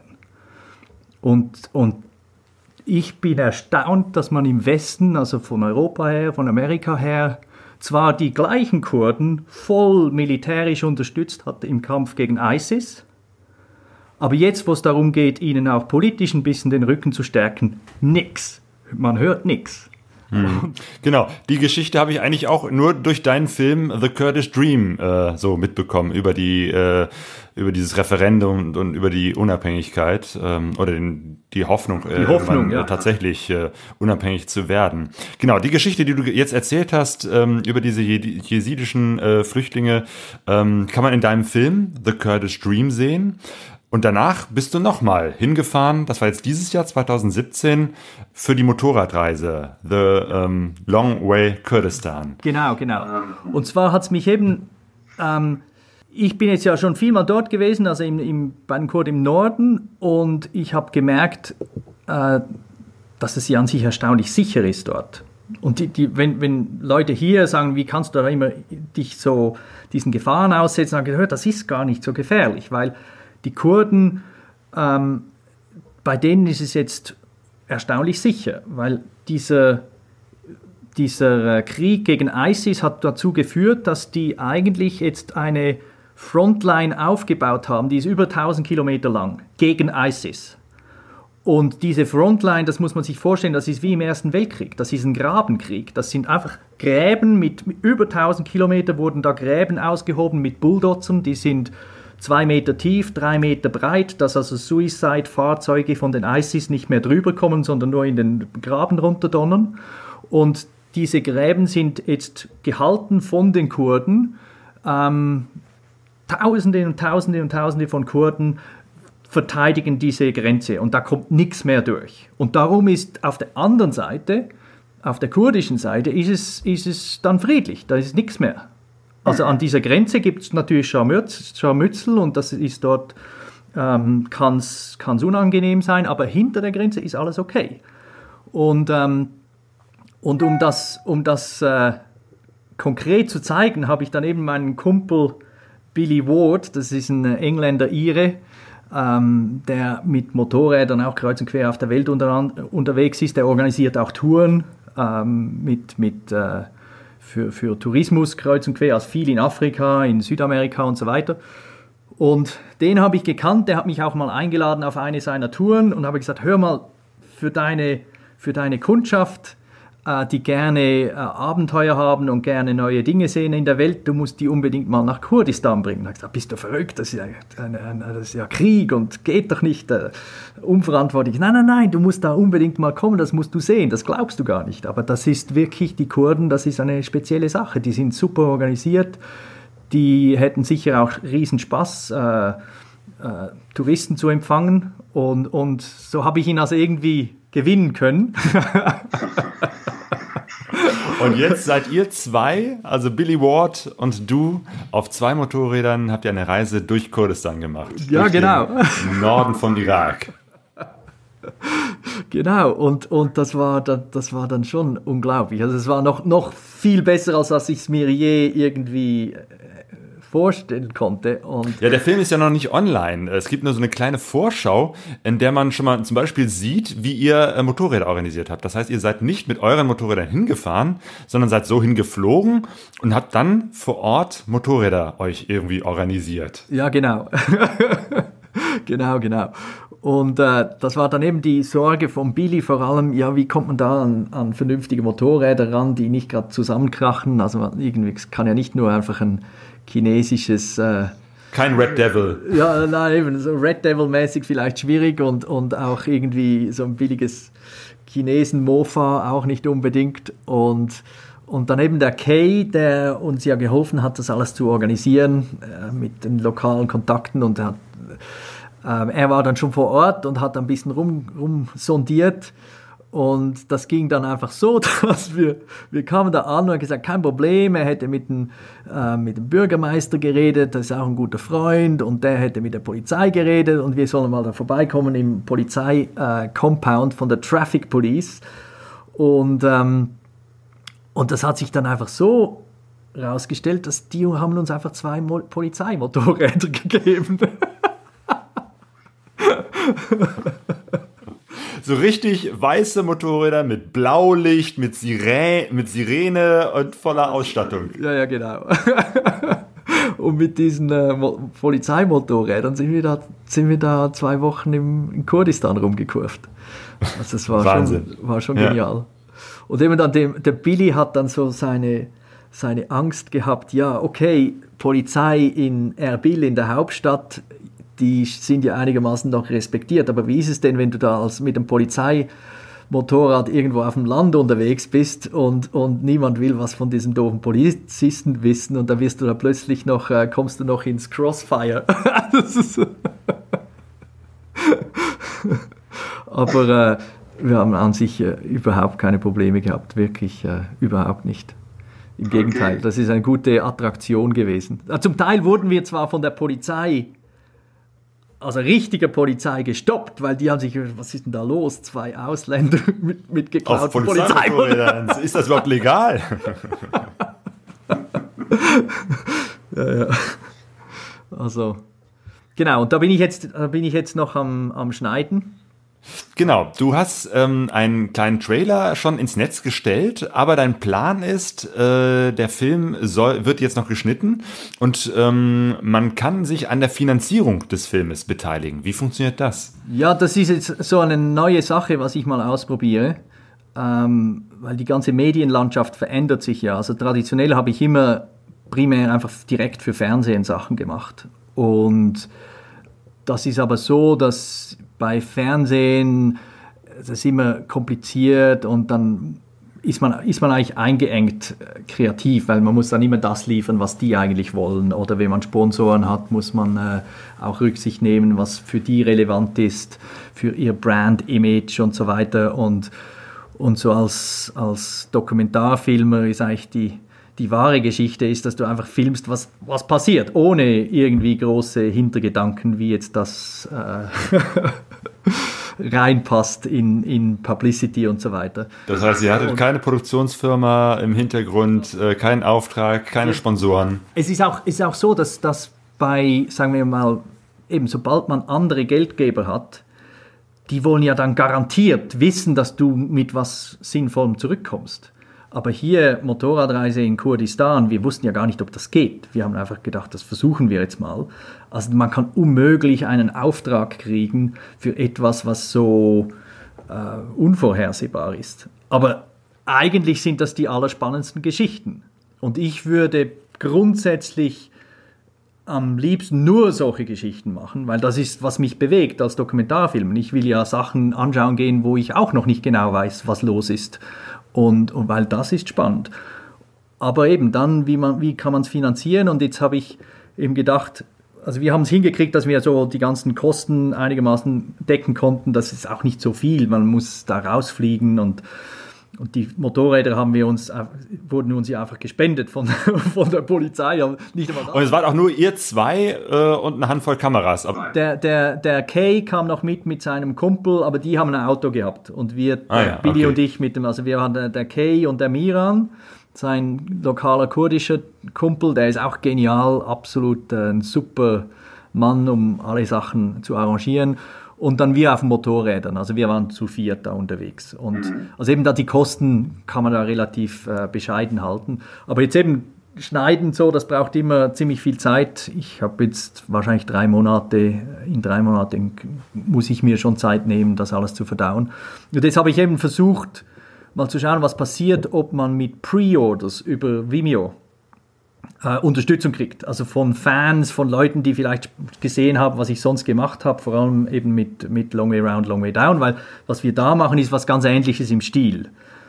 Und ich bin erstaunt, dass man im Westen, also von Europa her, von Amerika her, zwar die gleichen Kurden voll militärisch unterstützt hat im Kampf gegen ISIS, aber jetzt, wo es darum geht, ihnen auch politisch ein bisschen den Rücken zu stärken, nix. Man hört nix. Genau, die Geschichte habe ich eigentlich auch nur durch deinen Film The Kurdish Dream so mitbekommen, über dieses Referendum und über die Unabhängigkeit oder die Hoffnung, tatsächlich unabhängig zu werden. Genau, die Geschichte, die du jetzt erzählt hast über diese jesidischen Flüchtlinge, kann man in deinem Film The Kurdish Dream sehen. Und danach bist du nochmal hingefahren, das war jetzt dieses Jahr 2017, für die Motorradreise, The Long Way Kurdistan. Genau. Und zwar hat es mich eben, ich bin jetzt ja schon vielmal dort gewesen, also bei den Kurden im Norden, und ich habe gemerkt, dass es ja an sich erstaunlich sicher ist dort. Und wenn Leute hier sagen, wie kannst du da immer dich so diesen Gefahren aussetzen, dann habe ich gehört, das ist gar nicht so gefährlich, weil die Kurden, bei denen ist es jetzt erstaunlich sicher, weil dieser Krieg gegen ISIS hat dazu geführt, dass die eigentlich jetzt eine Frontline aufgebaut haben, die ist über 1000 Kilometer lang, gegen ISIS. Und diese Frontline, das muss man sich vorstellen, das ist wie im Ersten Weltkrieg. Das ist ein Grabenkrieg. Das sind einfach Gräben mit über 1000 Kilometer wurden da Gräben ausgehoben mit Bulldozern. Die sind 2 Meter tief, 3 Meter breit, dass also Suicide-Fahrzeuge von den ISIS nicht mehr drüber kommen, sondern nur in den Graben runterdonnern. Und diese Gräben sind jetzt gehalten von den Kurden. Tausende und Tausende und Tausende von Kurden verteidigen diese Grenze und da kommt nichts mehr durch. Und darum ist auf der anderen Seite, auf der kurdischen Seite, ist es dann friedlich, da ist nichts mehr. Also an dieser Grenze gibt es natürlich Scharmützel und das ist dort, kann's unangenehm sein, aber hinter der Grenze ist alles okay. Und um das konkret zu zeigen, habe ich dann eben meinen Kumpel Billy Ward, das ist ein Engländer-Ire, der mit Motorrädern auch kreuz und quer auf der Welt unterwegs ist. Der organisiert auch Touren für Tourismus kreuz und quer, also viel in Afrika, in Südamerika und so weiter. Und den habe ich gekannt, der hat mich auch mal eingeladen auf eine seiner Touren und habe gesagt, hör mal, für deine Kundschaft, die gerne Abenteuer haben und gerne neue Dinge sehen in der Welt, du musst die unbedingt mal nach Kurdistan bringen. Da habe ich gesagt, bist du verrückt, das ist ja Krieg und geht doch nicht, unverantwortlich. Nein, du musst da unbedingt mal kommen, das musst du sehen, das glaubst du gar nicht. Aber das ist wirklich, die Kurden, das ist eine spezielle Sache, die sind super organisiert, die hätten sicher auch riesen Spaß, Touristen zu empfangen und so habe ich ihn also irgendwie gewinnen können. Und jetzt seid ihr zwei, also Billy Ward und du, auf 2 Motorrädern habt ihr eine Reise durch Kurdistan gemacht. Ja, durch genau. Den Norden von Irak. Genau, und das war dann schon unglaublich. Also es war noch viel besser, als ich es mir je irgendwie vorstellen konnte. Und ja, der Film ist ja noch nicht online. Es gibt nur so eine kleine Vorschau, in der man schon mal zum Beispiel sieht, wie ihr Motorräder organisiert habt. Das heißt, ihr seid nicht mit euren Motorrädern hingefahren, sondern seid so hingeflogen und habt dann vor Ort Motorräder euch irgendwie organisiert. Ja, genau. Genau. Und das war dann eben die Sorge von Billy vor allem, ja, wie kommt man da an vernünftige Motorräder ran, die nicht gerade zusammenkrachen. Also irgendwie kann ja nicht nur einfach ein chinesisches... Kein Red Devil. Ja, nein, eben so Red Devil-mäßig vielleicht schwierig und auch irgendwie so ein billiges Chinesen-Mofa auch nicht unbedingt. Und dann eben der Kay, der uns ja geholfen hat, das alles zu organisieren mit den lokalen Kontakten und er war dann schon vor Ort und hat ein bisschen rumsondiert. Und das ging dann einfach so, dass wir kamen da an und haben gesagt, kein Problem, er hätte mit dem Bürgermeister geredet, das ist auch ein guter Freund, und der hätte mit der Polizei geredet und wir sollen mal da vorbeikommen im Polizei-Compound von der Traffic Police. Und das hat sich dann einfach so rausgestellt, dass die haben uns einfach 2 Polizeimotorräder gegeben. So richtig weiße Motorräder mit Blaulicht, mit Sirene und voller Ausstattung. Ja, genau. Und mit diesen Polizeimotorrädern sind wir da 2 Wochen in Kurdistan rumgekurvt. Also das war schon genial. Ja. Und eben dann der Billy hat dann so seine Angst gehabt, ja, okay, Polizei in Erbil, in der Hauptstadt, die sind ja einigermaßen noch respektiert, aber wie ist es denn, wenn du da mit dem Polizeimotorrad irgendwo auf dem Land unterwegs bist und niemand will was von diesen doofen Polizisten wissen und dann wirst du da plötzlich kommst du noch ins Crossfire. Aber wir haben an sich überhaupt keine Probleme gehabt, wirklich überhaupt nicht. Im Gegenteil, das ist eine gute Attraktion gewesen. Zum Teil wurden wir zwar von der Polizei, also richtiger Polizei, gestoppt, weil die haben sich, was ist denn da los? 2 Ausländer mit geklauten Polizeimotorrädern. Ist das überhaupt legal? Ja. Also, genau, und da bin ich jetzt noch am Schneiden. Genau, du hast einen kleinen Trailer schon ins Netz gestellt, aber dein Plan ist, der Film wird jetzt noch geschnitten und man kann sich an der Finanzierung des Filmes beteiligen. Wie funktioniert das? Ja, das ist jetzt so eine neue Sache, was ich mal ausprobiere, weil die ganze Medienlandschaft verändert sich ja. Also traditionell habe ich immer primär einfach direkt für Fernsehen Sachen gemacht. Und das ist aber so, dass bei Fernsehen das ist immer kompliziert und dann ist man eigentlich eingeengt kreativ, weil man muss dann immer das liefern, was die eigentlich wollen. Oder wenn man Sponsoren hat, muss man auch Rücksicht nehmen, was für die relevant ist, für ihr Brand-Image und so weiter. Und so als Dokumentarfilmer ist eigentlich die wahre Geschichte ist, dass du einfach filmst, was passiert, ohne irgendwie große Hintergedanken, wie jetzt das reinpasst in Publicity und so weiter. Das heißt, ihr hattet keine Produktionsfirma im Hintergrund, keinen Auftrag, keine Sponsoren. Es ist auch so, dass bei, sagen wir mal, eben sobald man andere Geldgeber hat, die wollen ja dann garantiert wissen, dass du mit was Sinnvollem zurückkommst. Aber hier, Motorradreise in Kurdistan, wir wussten ja gar nicht, ob das geht. Wir haben einfach gedacht, das versuchen wir jetzt mal. Also man kann unmöglich einen Auftrag kriegen für etwas, was so unvorhersehbar ist. Aber eigentlich sind das die allerspannendsten Geschichten. Und ich würde grundsätzlich am liebsten nur solche Geschichten machen, weil das ist, was mich bewegt als Dokumentarfilm. Ich will ja Sachen anschauen gehen, wo ich auch noch nicht genau weiß, was los ist. Und weil das ist spannend. Aber eben dann, wie kann man es finanzieren? Und jetzt habe ich eben gedacht, also wir haben es hingekriegt, dass wir so die ganzen Kosten einigermaßen decken konnten. Das ist auch nicht so viel. Man muss da rausfliegen und die Motorräder wurden uns ja einfach gespendet von der Polizei. Nicht einmal und es waren auch nur ihr zwei und eine Handvoll Kameras. Der Kay kam noch mit seinem Kumpel, aber die haben ein Auto gehabt. Und Billy und ich also wir waren der Kay und der Miran, sein lokaler kurdischer Kumpel, der ist auch genial, absolut ein super Mann, um alle Sachen zu arrangieren. Und dann wir auf Motorrädern, also wir waren zu viert da unterwegs. Und also eben da die Kosten kann man da relativ bescheiden halten. Aber jetzt eben schneiden so, das braucht immer ziemlich viel Zeit. Ich habe jetzt wahrscheinlich 3 Monate, in 3 Monaten muss ich mir schon Zeit nehmen, das alles zu verdauen. Und jetzt habe ich eben versucht, mal zu schauen, was passiert, ob man mit Pre-Orders über Vimeo Unterstützung kriegt. Also von Fans, von Leuten, die vielleicht gesehen haben, was ich sonst gemacht habe, vor allem eben mit Long Way Round, Long Way Down, weil was wir da machen, ist was ganz Ähnliches im Stil.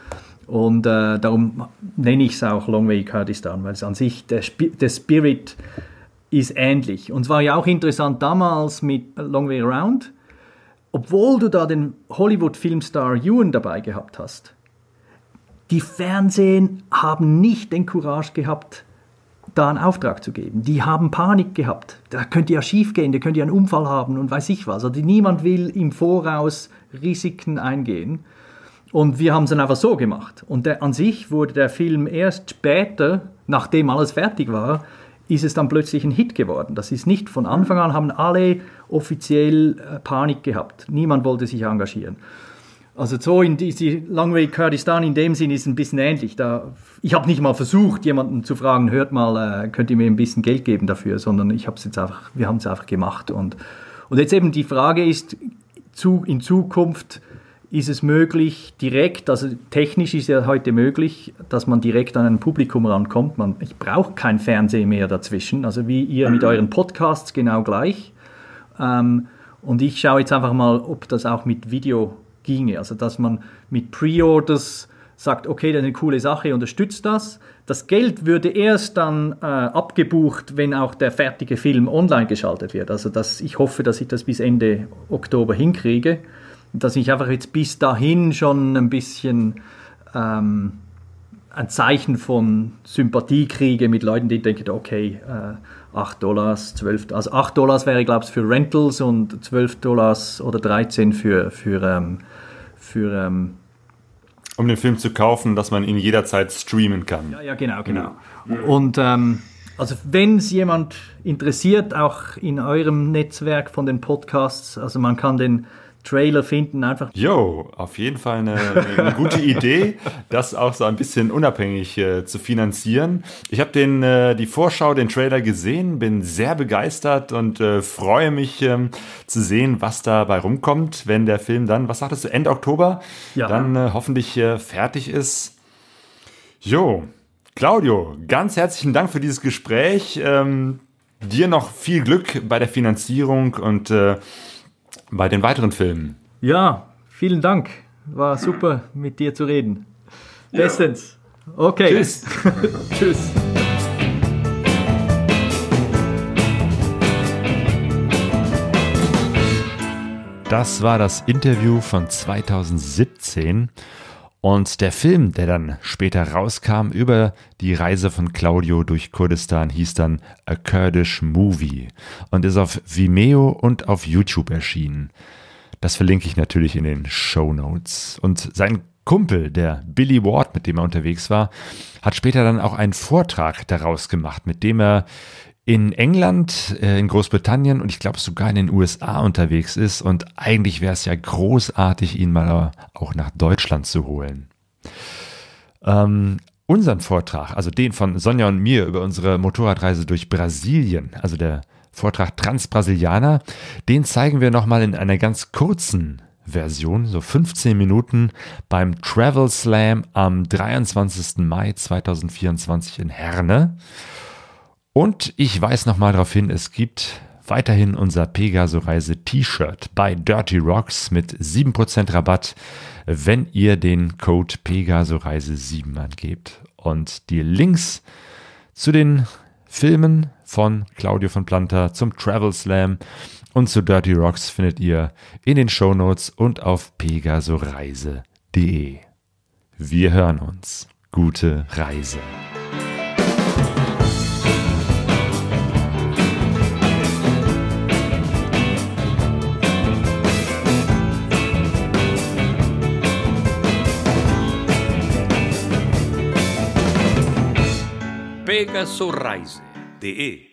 Und darum nenne ich es auch Long Way Kurdistan, weil es an sich, der Spirit ist ähnlich. Und es war ja auch interessant damals mit Long Way Round, obwohl du da den Hollywood-Filmstar Ewan dabei gehabt hast. Die Fernsehen haben nicht den Courage gehabt, da einen Auftrag zu geben. Die haben Panik gehabt. Da könnte ja schief gehen, da könnte ja einen Unfall haben und weiß ich was. Also niemand will im Voraus Risiken eingehen. Und wir haben es dann einfach so gemacht. Und an sich wurde der Film erst später, nachdem alles fertig war, ist es dann plötzlich ein Hit geworden. Das ist nicht von Anfang an, haben alle offiziell Panik gehabt. Niemand wollte sich engagieren. Also so in diese Long Way Kurdistan in dem Sinn ist ein bisschen ähnlich. Ich habe nicht mal versucht, jemanden zu fragen, hört mal, könnt ihr mir ein bisschen Geld geben dafür, sondern wir haben es einfach gemacht. Und jetzt eben die Frage ist, in Zukunft ist es möglich, direkt, also technisch ist ja heute möglich, dass man direkt an ein Publikum rankommt. Ich brauche kein Fernsehen mehr dazwischen, also wie ihr mit euren Podcasts genau gleich. Und ich schaue jetzt einfach mal, ob das auch mit Video ginge. Also dass man mit Pre-Orders sagt, okay, das ist eine coole Sache, unterstützt das. Das Geld würde erst dann abgebucht, wenn auch der fertige Film online geschaltet wird. Also ich hoffe, dass ich das bis Ende Oktober hinkriege. Dass ich einfach jetzt bis dahin schon ein bisschen ein Zeichen von Sympathie kriege mit Leuten, die denken, okay, $8, 12, also $8 wäre, glaube ich, für Rentals und $12 oder 13 für um den Film zu kaufen, dass man ihn jederzeit streamen kann. Ja, genau. Und also wenn es jemand interessiert, auch in eurem Netzwerk von den Podcasts, also man kann den Trailer finden, einfach. Jo, auf jeden Fall eine gute Idee, das auch so ein bisschen unabhängig zu finanzieren. Ich habe die Vorschau, den Trailer gesehen, bin sehr begeistert und freue mich zu sehen, was dabei rumkommt, wenn der Film dann, was sagtest du, Ende Oktober, dann hoffentlich fertig ist. Jo, Claudio, ganz herzlichen Dank für dieses Gespräch. Dir noch viel Glück bei der Finanzierung und bei den weiteren Filmen. Ja, vielen Dank. War super, mit dir zu reden. Bestens. Okay. Tschüss. Tschüss. Das war das Interview von 2017. Und der Film, der dann später rauskam über die Reise von Claudio durch Kurdistan, hieß dann A Kurdish Movie und ist auf Vimeo und auf YouTube erschienen. Das verlinke ich natürlich in den Shownotes. Und sein Kumpel, der Billy Ward, mit dem er unterwegs war, hat später dann auch einen Vortrag daraus gemacht, mit dem er in England, in Großbritannien und ich glaube sogar in den USA unterwegs ist. Und eigentlich wäre es ja großartig, ihn mal auch nach Deutschland zu holen. Unseren Vortrag, also den von Sonja und mir über unsere Motorradreise durch Brasilien, also der Vortrag Transbrasilianer, den zeigen wir nochmal in einer ganz kurzen Version, so 15 Minuten, beim Travel Slam am 23. Mai 2024 in Herne. Und ich weise nochmal darauf hin, es gibt weiterhin unser Pegaso-Reise-T-Shirt bei Dirty Rocks mit 7% Rabatt, wenn ihr den Code Pegaso-Reise7 angebt. Und die Links zu den Filmen von Claudio von Planta, zum Travel Slam und zu Dirty Rocks findet ihr in den Shownotes und auf pegasoreise.de. Wir hören uns. Gute Reise. pegasoreise.de